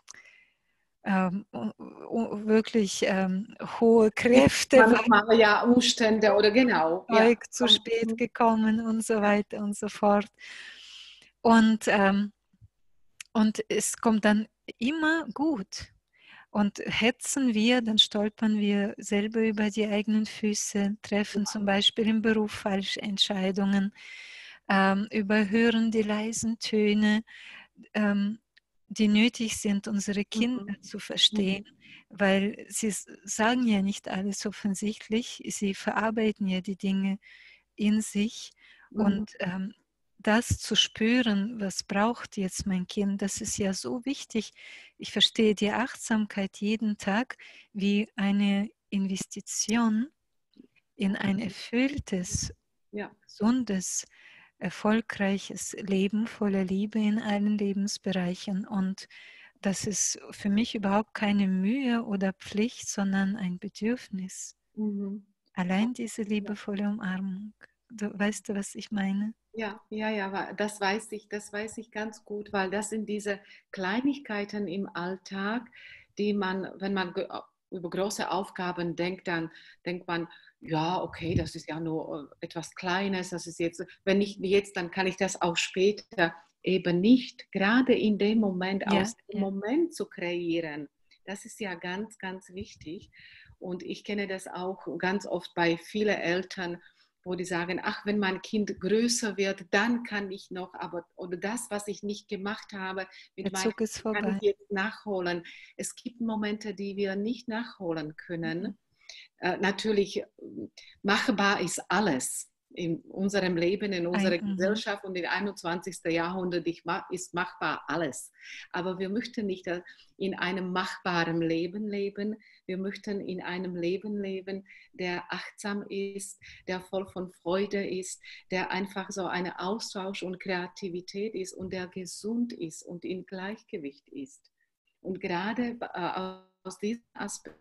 ähm, wirklich ähm, hohe Kräfte, weil Manchmal ja Umstände oder genau, ja. Zeug zu spät Mhm. gekommen und so Ja. weiter und so fort. Und, ähm, und es kommt dann immer gut. Und hetzen wir, dann stolpern wir selber über die eigenen Füße, treffen zum Beispiel im Beruf falsche Entscheidungen, ähm, überhören die leisen Töne, ähm, die nötig sind, unsere Kinder Mhm. zu verstehen, Mhm. weil sie sagen ja nicht alles offensichtlich, sie verarbeiten ja die Dinge in sich und Mhm. ähm, das zu spüren, was braucht jetzt mein Kind, das ist ja so wichtig. Ich verstehe die Achtsamkeit jeden Tag wie eine Investition in ein erfülltes, Ja. gesundes, erfolgreiches Leben voller Liebe in allen Lebensbereichen. Und das ist für mich überhaupt keine Mühe oder Pflicht, sondern ein Bedürfnis. Mhm. Allein diese Ja. liebevolle Umarmung. Du, weißt du, was ich meine? Ja, ja, ja, wa- das weiß ich, das weiß ich ganz gut, weil das sind diese Kleinigkeiten im Alltag, die man, wenn man ge- über große Aufgaben denkt, dann denkt man, ja, okay, das ist ja nur äh, etwas Kleines, das ist jetzt, wenn nicht jetzt, dann kann ich das auch später eben nicht. Gerade in dem Moment, Ja, aus dem ja. Moment zu kreieren, das ist ja ganz, ganz wichtig. Und ich kenne das auch ganz oft bei vielen Eltern, wo die sagen, ach, wenn mein Kind größer wird, dann kann ich noch, aber oder das, was ich nicht gemacht habe, mit Der meinem Zug ist Kind kann ich vorbei. jetzt nachholen. Es gibt Momente, die wir nicht nachholen Mhm. können. Äh, natürlich, äh, machbar ist alles in unserem Leben, in Ein, unserer mhm. Gesellschaft und im einundzwanzigsten. Jahrhundert ist machbar alles. Aber wir möchten nicht in einem machbaren Leben leben. Wir möchten in einem Leben leben, der achtsam ist, der voll von Freude ist, der einfach so eine Austausch und Kreativität ist und der gesund ist und in Gleichgewicht ist. Und gerade äh, aus diesem Aspekt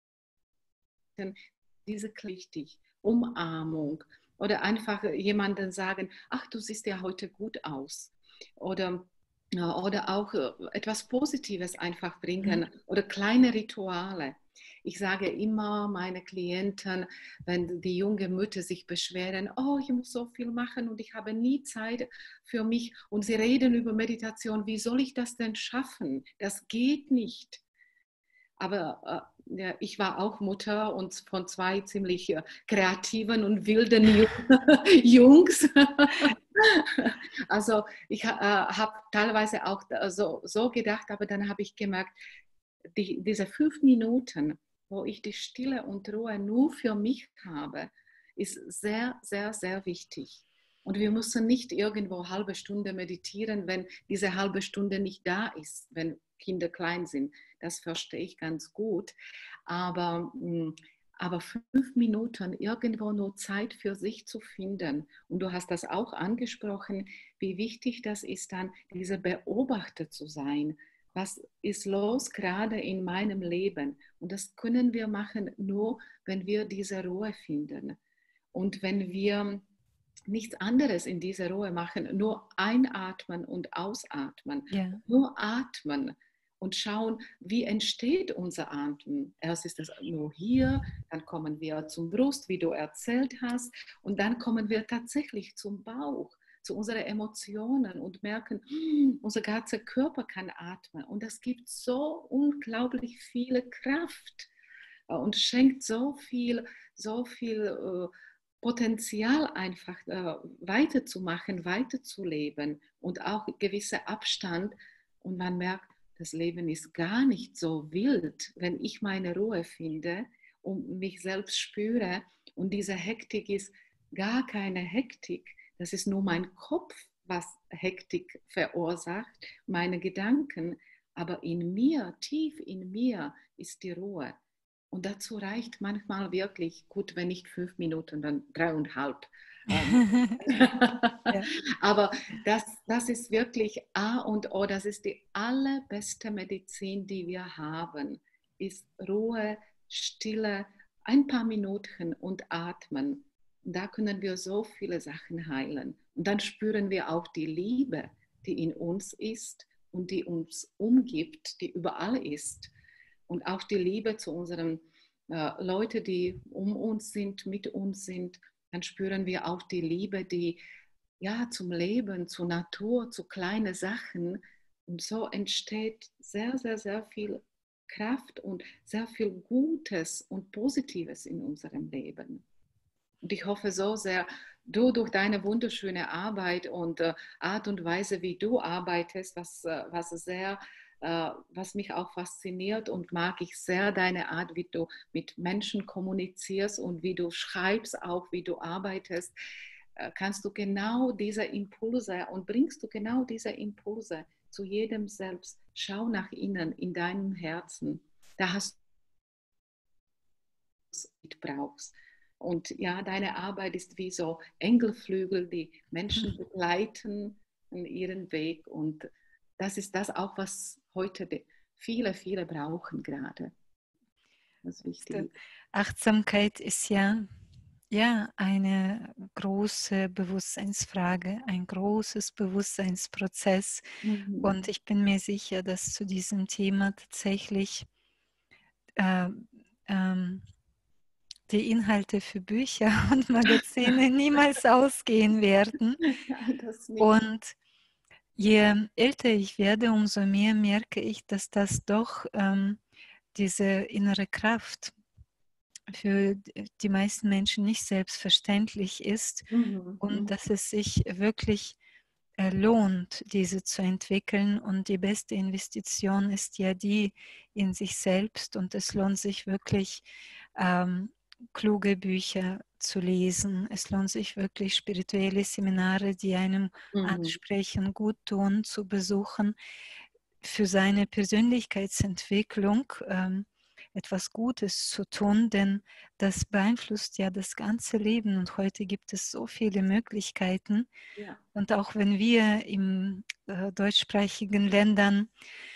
diese wichtig, Umarmung oder einfach jemandem sagen, ach, du siehst ja heute gut aus. Oder, ja, oder auch äh, etwas Positives einfach Mhm. bringen oder kleine Rituale. Ich sage immer meine Klienten, wenn die jungen Mütter sich beschweren, oh, ich muss so viel machen und ich habe nie Zeit für mich und sie reden über Meditation, wie soll ich das denn schaffen? Das geht nicht. Aber äh, ja, ich war auch Mutter und von zwei ziemlich äh, kreativen und wilden Jungs. Also ich äh, habe teilweise auch so, so gedacht, aber dann habe ich gemerkt, die, diese fünf Minuten, wo ich die Stille und Ruhe nur für mich habe, ist sehr, sehr, sehr wichtig. Und wir müssen nicht irgendwo halbe Stunde meditieren, wenn diese halbe Stunde nicht da ist, wenn Kinder klein sind. Das verstehe ich ganz gut. Aber mh, Aber fünf Minuten irgendwo nur Zeit für sich zu finden. Und du hast das auch angesprochen, wie wichtig das ist, dann dieser Beobachter zu sein. Was ist los gerade in meinem Leben? Und das können wir machen nur, wenn wir diese Ruhe finden. Und wenn wir nichts anderes in dieser Ruhe machen, nur einatmen und ausatmen, Ja. nur atmen und schauen, wie entsteht unser Atmen. Erst ist es nur hier, dann kommen wir zum Brust, wie du erzählt hast, und dann kommen wir tatsächlich zum Bauch, zu unseren Emotionen und merken, hm, unser ganzer Körper kann atmen. Und das gibt so unglaublich viele Kraft und schenkt so viel, so viel äh, Potenzial einfach äh, weiterzumachen, weiterzuleben und auch gewisser Abstand. Und man merkt, das Leben ist gar nicht so wild, wenn ich meine Ruhe finde und mich selbst spüre. Und diese Hektik ist gar keine Hektik. Das ist nur mein Kopf, was Hektik verursacht, meine Gedanken. Aber in mir, tief in mir, ist die Ruhe. Und dazu reicht manchmal wirklich, gut, wenn nicht fünf Minuten, dann dreieinhalb. Ähm, Ja. Aber das, das ist wirklich A und O, das ist die allerbeste Medizin, die wir haben, ist Ruhe, Stille, ein paar Minuten und atmen. Da können wir so viele Sachen heilen. Und dann spüren wir auch die Liebe, die in uns ist und die uns umgibt, die überall ist. Und auch die Liebe zu unseren äh, Leuten, die um uns sind, mit uns sind. Dann spüren wir auch die Liebe, die ja zum Leben, zur Natur, zu kleinen Sachen. Und so entsteht sehr, sehr, sehr viel Kraft und sehr viel Gutes und Positives in unserem Leben. Und ich hoffe so sehr, du durch deine wunderschöne Arbeit und äh, Art und Weise, wie du arbeitest, was, äh, was sehr, äh, was mich auch fasziniert und mag ich sehr deine Art, wie du mit Menschen kommunizierst und wie du schreibst, auch wie du arbeitest, äh, kannst du genau diese Impulse und bringst du genau diese Impulse zu jedem selbst. Schau nach innen, in deinem Herzen. Da hast du, was du brauchst. Und ja, deine Arbeit ist wie so Engelflügel, die Menschen begleiten in ihren Weg. Und das ist das auch, was heute viele, viele brauchen gerade. Was wichtig ist. Achtsamkeit ist ja, ja eine große Bewusstseinsfrage, ein großes Bewusstseinsprozess. Mhm. Und ich bin mir sicher, dass zu diesem Thema tatsächlich äh, ähm, die Inhalte für Bücher und Magazine niemals ausgehen werden. Ja, das nicht. Und je älter ich werde, umso mehr merke ich, dass das doch ähm, diese innere Kraft für die meisten Menschen nicht selbstverständlich ist Mhm. und Mhm. dass es sich wirklich äh, lohnt, diese zu entwickeln. Und die beste Investition ist ja die in sich selbst. Und es lohnt sich wirklich, ähm, kluge Bücher zu lesen. Es lohnt sich wirklich, spirituelle Seminare, die einem Mhm. ansprechen, gut tun, zu besuchen, für seine Persönlichkeitsentwicklung ähm, etwas Gutes zu tun, denn das beeinflusst ja das ganze Leben und heute gibt es so viele Möglichkeiten. Ja. Und auch wenn wir in äh, deutschsprachigen Ländern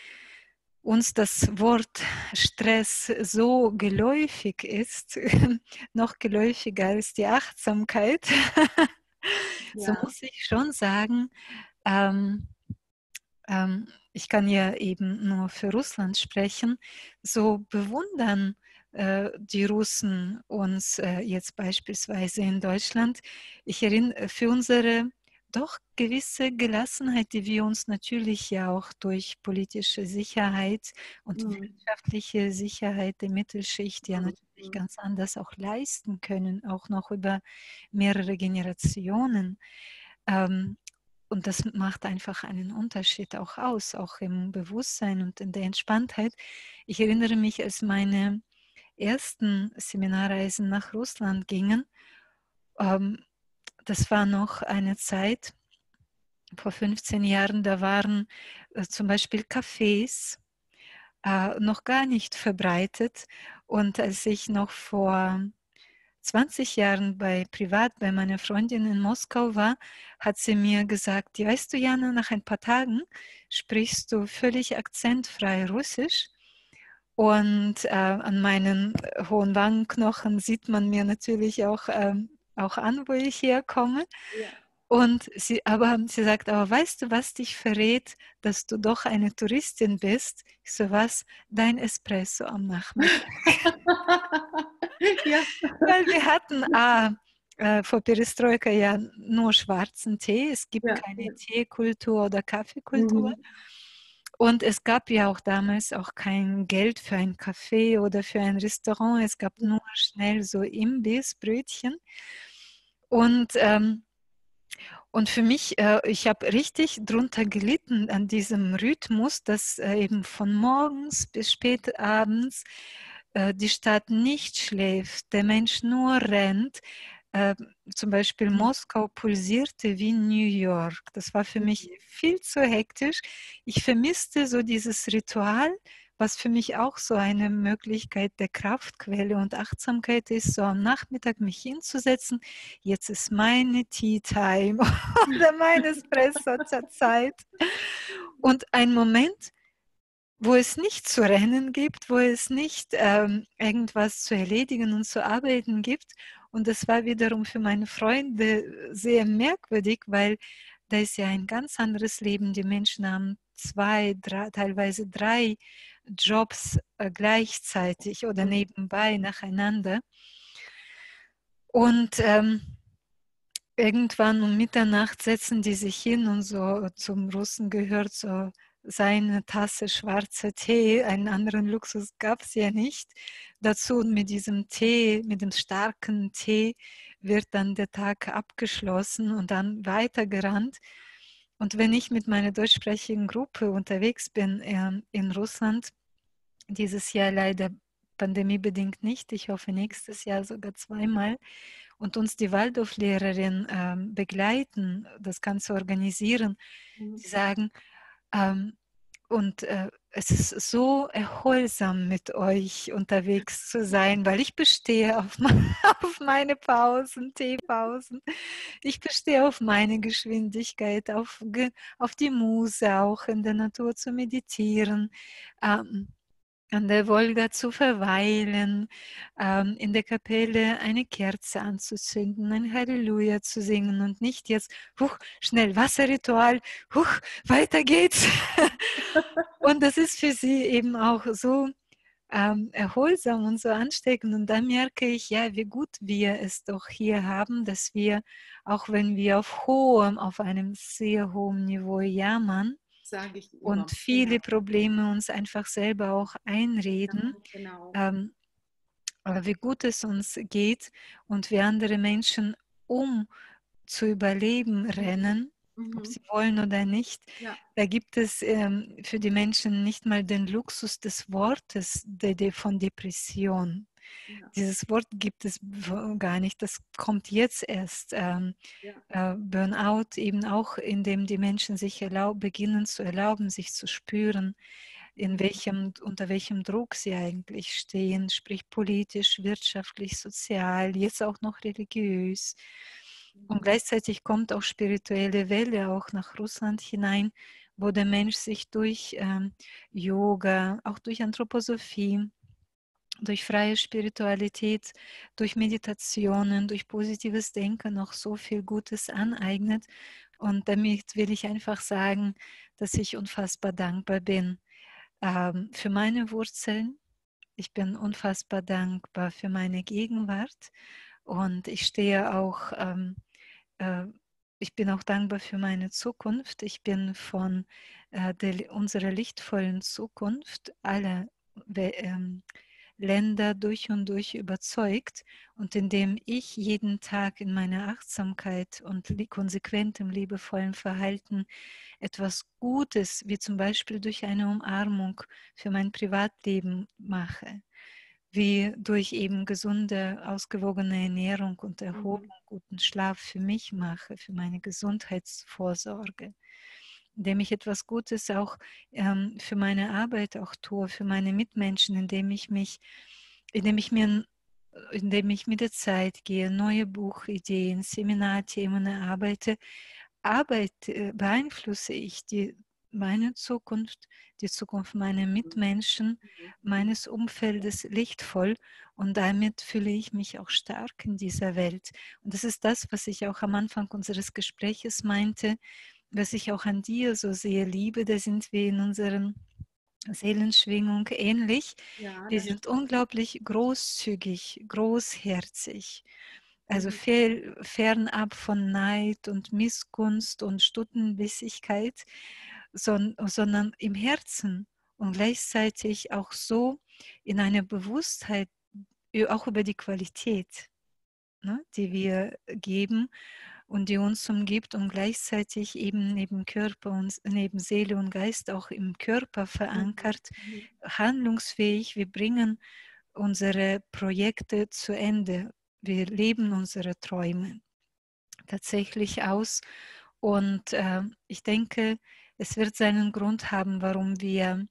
uns das Wort Stress so geläufig ist, noch geläufiger als die Achtsamkeit, so Ja. muss ich schon sagen, ähm, ähm, ich kann ja eben nur für Russland sprechen, so bewundern äh, die Russen uns äh, jetzt beispielsweise in Deutschland. Ich erinnere für unsere doch gewisse Gelassenheit, die wir uns natürlich ja auch durch politische Sicherheit und Mhm. wirtschaftliche Sicherheit der Mittelschicht ja natürlich Mhm. ganz anders auch leisten können, auch noch über mehrere Generationen. Ähm, und das macht einfach einen Unterschied auch aus, auch im Bewusstsein und in der Entspanntheit. Ich erinnere mich, als meine ersten Seminarreisen nach Russland gingen, ähm, das war noch eine Zeit, vor fünfzehn Jahren, da waren äh, zum Beispiel Cafés äh, noch gar nicht verbreitet. Und als ich noch vor zwanzig Jahren bei privat bei meiner Freundin in Moskau war, hat sie mir gesagt, ja, weißt du, Jana, nach ein paar Tagen sprichst du völlig akzentfrei Russisch. Und äh, an meinen äh, hohen Wangenknochen sieht man mir natürlich auch, ähm, auch an, wo ich herkomme. Ja. Und sie, aber sie sagt, aber weißt du, was dich verrät, dass du doch eine Touristin bist? Ich so, was? Dein Espresso am Nachmittag. Ja. Weil wir hatten ah, äh, vor Perestroika ja nur schwarzen Tee. Es gibt Ja. keine Teekultur oder Kaffeekultur. Mhm. Und es gab ja auch damals auch kein Geld für ein Café oder für ein Restaurant. Es gab nur schnell so Imbissbrötchen. Und, ähm, und für mich, äh, ich habe richtig drunter gelitten an diesem Rhythmus, dass äh, eben von morgens bis spät abends äh, die Stadt nicht schläft, der Mensch nur rennt. Äh, zum Beispiel Moskau pulsierte wie New York. Das war für mich viel zu hektisch. Ich vermisste so dieses Ritual, was für mich auch so eine Möglichkeit der Kraftquelle und Achtsamkeit ist, so am Nachmittag mich hinzusetzen. Jetzt ist meine Tea Time oder mein Espresso zur Zeit. Und ein Moment, wo es nicht zu rennen gibt, wo es nicht ähm, irgendwas zu erledigen und zu arbeiten gibt. Und das war wiederum für meine Freunde sehr merkwürdig, weil da ist ja ein ganz anderes Leben. Die Menschen haben zwei, drei, teilweise drei Jobs äh, gleichzeitig oder nebenbei nacheinander. Und ähm, irgendwann um Mitternacht setzen die sich hin und so zum Russen gehört so seine Tasse schwarzer Tee. Einen anderen Luxus gab es ja nicht. Dazu mit diesem Tee, mit dem starken Tee wird dann der Tag abgeschlossen und dann weitergerannt. Und wenn ich mit meiner deutschsprachigen Gruppe unterwegs bin äh, in Russland, dieses Jahr leider pandemiebedingt nicht, ich hoffe nächstes Jahr sogar zweimal, und uns die Waldorflehrerin ähm, begleiten, das Ganze organisieren, Mhm. die sagen, ähm, und äh, es ist so erholsam mit euch unterwegs zu sein, weil ich bestehe auf, auf meine Pausen, Teepausen. Ich bestehe auf meine Geschwindigkeit, auf, auf die Muse auch in der Natur zu meditieren. Ähm, an der Wolga zu verweilen, ähm, in der Kapelle eine Kerze anzuzünden, ein Halleluja zu singen und nicht jetzt, huch, schnell Wasserritual, huch, weiter geht's. Und das ist für sie eben auch so ähm, erholsam und so ansteckend. Und da merke ich, ja, wie gut wir es doch hier haben, dass wir, auch wenn wir auf hohem, auf einem sehr hohen Niveau jammern, Sage ich und immer. Genau. viele Probleme uns einfach selber auch einreden, Genau. ähm, aber wie gut es uns geht und wie andere Menschen, um zu überleben, rennen, ob Mhm. sie wollen oder nicht. Ja. Da gibt es ähm, für die Menschen nicht mal den Luxus des Wortes de, de, von Depression. Ja. Dieses Wort gibt es gar nicht, das kommt jetzt erst. Ähm, Ja. äh, Burnout eben auch, indem die Menschen sich erlaub, beginnen zu erlauben, sich zu spüren, in welchem, unter welchem Druck sie eigentlich stehen, sprich politisch, wirtschaftlich, sozial, jetzt auch noch religiös. Und gleichzeitig kommt auch spirituelle Welle auch nach Russland hinein, wo der Mensch sich durch ähm, Yoga, auch durch Anthroposophie, durch freie Spiritualität, durch Meditationen, durch positives Denken noch so viel Gutes aneignet. Und damit will ich einfach sagen, dass ich unfassbar dankbar bin ähm, für meine Wurzeln. Ich bin unfassbar dankbar für meine Gegenwart und ich stehe auch, ähm, äh, ich bin auch dankbar für meine Zukunft. Ich bin von äh, der, unserer lichtvollen Zukunft aller ähm, Länder durch und durch überzeugt, und indem ich jeden Tag in meiner Achtsamkeit und konsequentem, liebevollen Verhalten etwas Gutes, wie zum Beispiel durch eine Umarmung für mein Privatleben mache, wie durch eben gesunde, ausgewogene Ernährung und Erholung, Mhm. guten Schlaf für mich mache, für meine Gesundheitsvorsorge, indem ich etwas Gutes auch ähm, für meine Arbeit auch tue, für meine Mitmenschen, indem ich mich indem ich mir, indem ich mit der Zeit gehe, neue Buchideen, Seminarthemen erarbeite, arbeite, beeinflusse ich die, meine Zukunft, die Zukunft meiner Mitmenschen, Mhm. meines Umfeldes lichtvoll und damit fühle ich mich auch stark in dieser Welt. Und das ist das, was ich auch am Anfang unseres Gespräches meinte, was ich auch an dir so sehr liebe. Da sind wir in unseren Seelenschwingung ähnlich. Ja, Wir das sind stimmt. unglaublich großzügig, großherzig. Also Mhm. fer, fernab von Neid und Missgunst und Stutenbissigkeit, son, sondern im Herzen und gleichzeitig auch so in einer Bewusstheit, auch über die Qualität, ne, die wir geben und die uns umgibt und gleichzeitig eben neben Körper und neben Seele und Geist auch im Körper Mhm. verankert, Mhm. handlungsfähig. Wir bringen unsere Projekte zu Ende. Wir leben unsere Träume tatsächlich aus. Und äh, ich denke, es wird seinen Grund haben, warum wir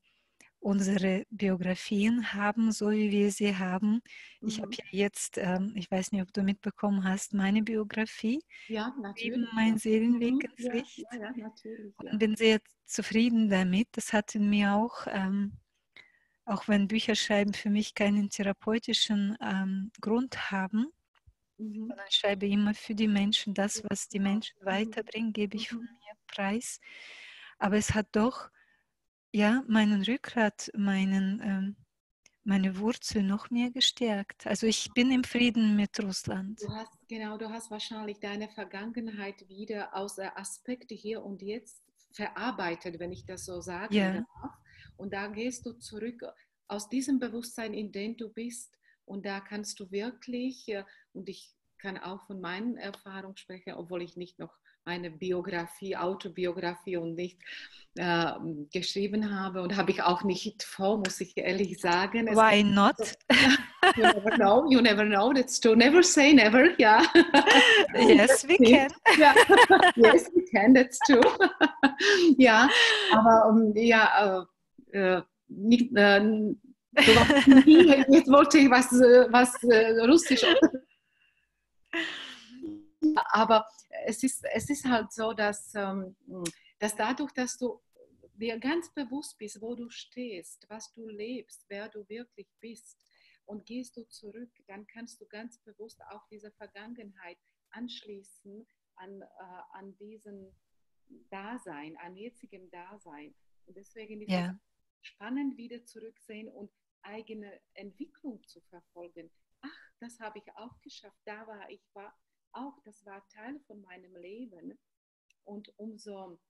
unsere Biografien haben, so wie wir sie haben. Ich habe Mhm. ja jetzt, ähm, ich weiß nicht, ob du mitbekommen hast, meine Biografie, Ja, Leben, natürlich, ja. mein Seelenweg Mhm. ins Ja, ja, Licht, ja, natürlich, und ja. bin sehr zufrieden damit. Das hat in mir auch, ähm, auch wenn Bücherschreiben für mich keinen therapeutischen ähm, Grund haben, Mhm. sondern ich schreibe immer für die Menschen. Das, Ja, was die genau. Menschen Mhm. weiterbringen, gebe ich von Mhm. mir preis. Aber es hat doch, ja, meinen Rückgrat, meinen, ähm, meine Wurzel noch mehr gestärkt. Also ich bin im Frieden mit Russland. Du hast, genau, du hast wahrscheinlich deine Vergangenheit wieder aus der Aspekte hier und jetzt verarbeitet, wenn ich das so sagen Ja, darf. Und da gehst du zurück aus diesem Bewusstsein, in dem du bist. Und da kannst du wirklich, äh, und ich kann auch von meinen Erfahrungen sprechen, obwohl ich nicht noch meine Biografie, Autobiografie und nicht äh, geschrieben habe und habe ich auch nicht vor, muss ich ehrlich sagen. Es why kommt so, not? you never know, you never know, that's true. Never say never, ja. Das Yes, we can. stimmt. Ja, yes, we can, that's true. Ja, aber um, ja, äh, äh, nicht, äh, du warst nie, jetzt wollte ich was, äh, was äh, Russisch, aber es ist, es ist halt so, dass, ähm, dass dadurch, dass du dir ganz bewusst bist, wo du stehst, was du lebst, wer du wirklich bist, und gehst du zurück, dann kannst du ganz bewusst auch diese Vergangenheit anschließen an, äh, an diesen Dasein, an jetzigem Dasein. Und deswegen ist es Ja, spannend, wieder zurücksehen und eigene Entwicklung zu verfolgen. Ach, das habe ich auch geschafft, da war ich, war auch, das war Teil von meinem Leben. Und umso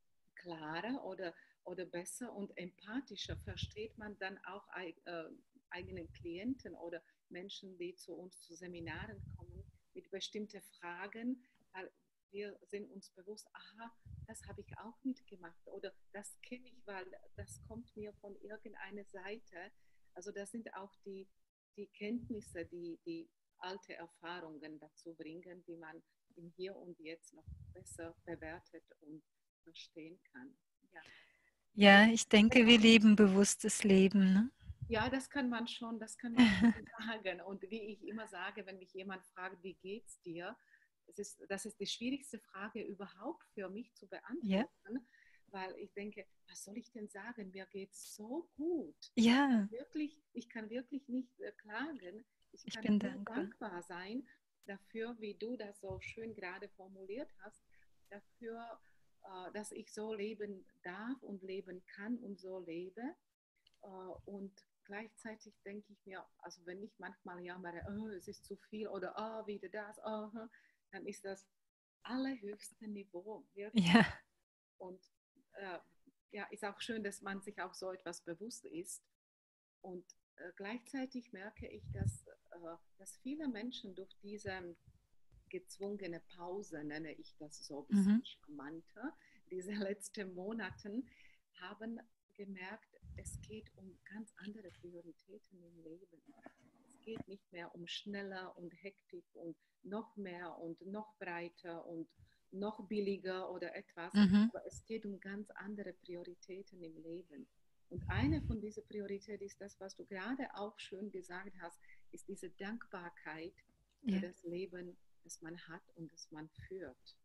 klarer oder, oder besser und empathischer versteht man dann auch äh, eigenen Klienten oder Menschen, die zu uns zu Seminaren kommen mit bestimmten Fragen, weil wir sind uns bewusst, aha, das habe ich auch mitgemacht oder das kenne ich, weil das kommt mir von irgendeiner Seite. Also das sind auch die, die Kenntnisse, die, die alte Erfahrungen dazu bringen, die man im Hier und Jetzt noch besser bewertet und verstehen kann. Ja, ja, ich denke, wir leben bewusstes Leben. Ne? ja, das kann man schon, das kann man schon sagen. Und wie ich immer sage, wenn mich jemand fragt, wie geht's dir? Das ist, das ist die schwierigste Frage überhaupt für mich zu Ja, beantworten, weil ich denke, was soll ich denn sagen? Mir geht's so gut. Ich ja, kann wirklich, ich kann wirklich nicht äh, klagen. Ich ich kann bin nur dankbar. dankbar sein dafür, wie du das so schön gerade formuliert hast, dafür, äh, dass ich so leben darf und leben kann und so lebe. Äh, und gleichzeitig denke ich mir, also wenn ich manchmal jammere, oh, es ist zu viel oder oh, wieder das, oh, dann ist das allerhöchste Niveau, wirklich. Ja, Und äh, ja, ist auch schön, dass man sich auch so etwas bewusst ist. Und äh, gleichzeitig merke ich, dass, äh, dass viele Menschen durch diese gezwungene Pause, nenne ich das so ein mhm. bisschen charmanter, diese letzten Monaten, haben gemerkt, es geht um ganz andere Prioritäten im Leben. Es geht nicht mehr um schneller und Hektik und noch mehr und noch breiter und noch billiger oder etwas, Mhm. aber es geht um ganz andere Prioritäten im Leben. Und eine von diesen Prioritäten ist das, was du gerade auch schön gesagt hast, ist diese Dankbarkeit für Ja. das Leben, das man hat und das man führt.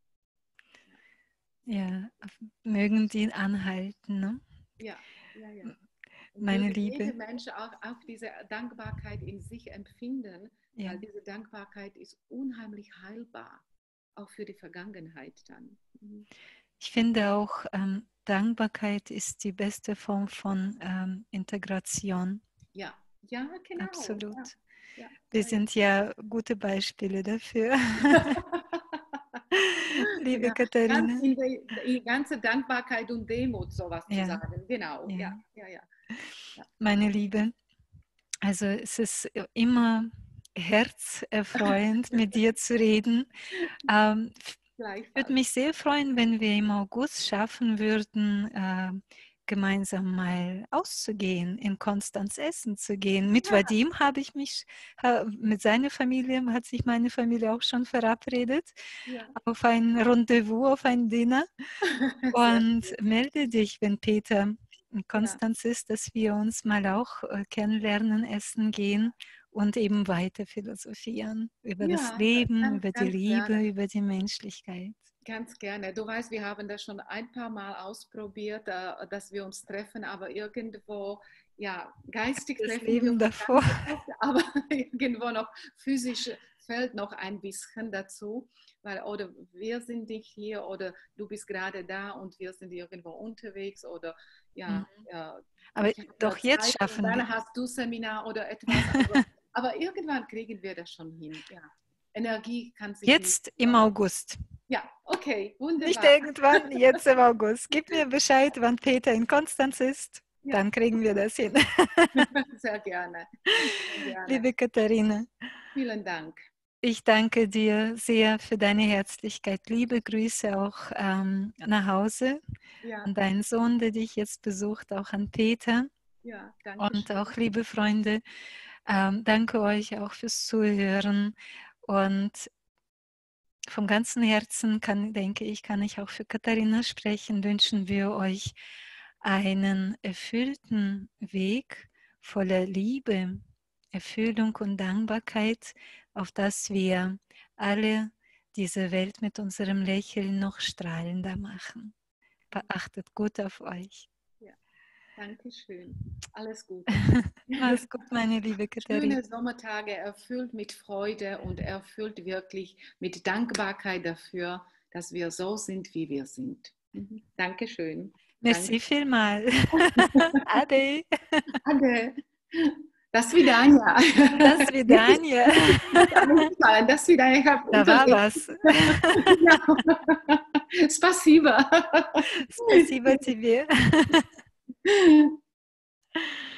Ja, mögen die anhalten, ne? Ja, ja, ja. Und Meine möge Liebe. jeder Mensch auch, auch diese Dankbarkeit in sich empfinden, Ja. weil diese Dankbarkeit ist unheimlich heilbar, auch für die Vergangenheit dann. Mhm. Ich finde auch, ähm, Dankbarkeit ist die beste Form von ähm, Integration. Ja, ja, genau. Absolut. Ja, ja, Wir ja, sind ja gute Beispiele dafür. ja. Liebe Genau. Ganz Katharina. in die, die ganze Dankbarkeit und Demut sowas zu Ja, sagen. Genau, ja. ja, ja, ja. ja. Meine Liebe, also es ist immer herzerfreuend, mit dir zu reden. Ähm, Ich würde mich sehr freuen, wenn wir im August schaffen würden, äh, gemeinsam mal auszugehen, in Konstanz essen zu gehen. Mit Ja. Vadim habe ich mich, äh, mit seiner Familie hat sich meine Familie auch schon verabredet Ja. auf ein Rendezvous, auf ein Dinner. Und Sehr melde dich, wenn Peter in ja. Konstanz ist, dass wir uns mal auch äh, kennenlernen, essen gehen und eben weiter philosophieren über das Ja, Leben, ganz, über die ganz Liebe, gerne. über die Menschlichkeit. Ganz gerne. Du weißt, wir haben das schon ein paar Mal ausprobiert, äh, dass wir uns treffen, aber irgendwo, ja, geistig Das treffen wir Leben uns davor. ganz oft, aber irgendwo noch physisch fällt noch ein bisschen dazu, weil oder wir sind nicht hier oder du bist gerade da und wir sind irgendwo unterwegs oder ja, Mhm. ja Aber ich doch habe jetzt Zeit und schaffen wir. dann hast du Seminar oder etwas, aber, aber irgendwann kriegen wir das schon hin, ja. Energie kann sich nicht Jetzt im stoppen. August. Ja, okay, Nicht wunderbar. irgendwann, jetzt im August. Gib mir Bescheid, wann Peter in Konstanz ist. Ja, Dann kriegen wir das hin. sehr gerne. Sehr gerne. Liebe Katharina, Vielen Dank. ich danke dir sehr für deine Herzlichkeit. Liebe Grüße auch ähm, nach Hause Ja, an deinen Sohn, der dich jetzt besucht, auch an Peter. ja, danke Und schön. auch liebe Freunde, ähm, danke euch auch fürs Zuhören. Und vom ganzen Herzen kann, denke ich, kann ich auch für Katharina sprechen, wünschen wir euch einen erfüllten Weg voller Liebe, Erfüllung und Dankbarkeit, auf dass wir alle diese Welt mit unserem Lächeln noch strahlender machen. Beachtet gut auf euch. Ja, danke schön. Alles Gute. Mach's gut, meine liebe Katharina. Schöne Sommertage erfüllt mit Freude und erfüllt wirklich mit Dankbarkeit dafür, dass wir so sind, wie wir sind. Mhm. Dankeschön. Merci Danke. vielmals. Ade. Ade. Das Svidania. Das Vidania. Das Svidania. Da war was. Ja. Спасибо. Спасибо тебе.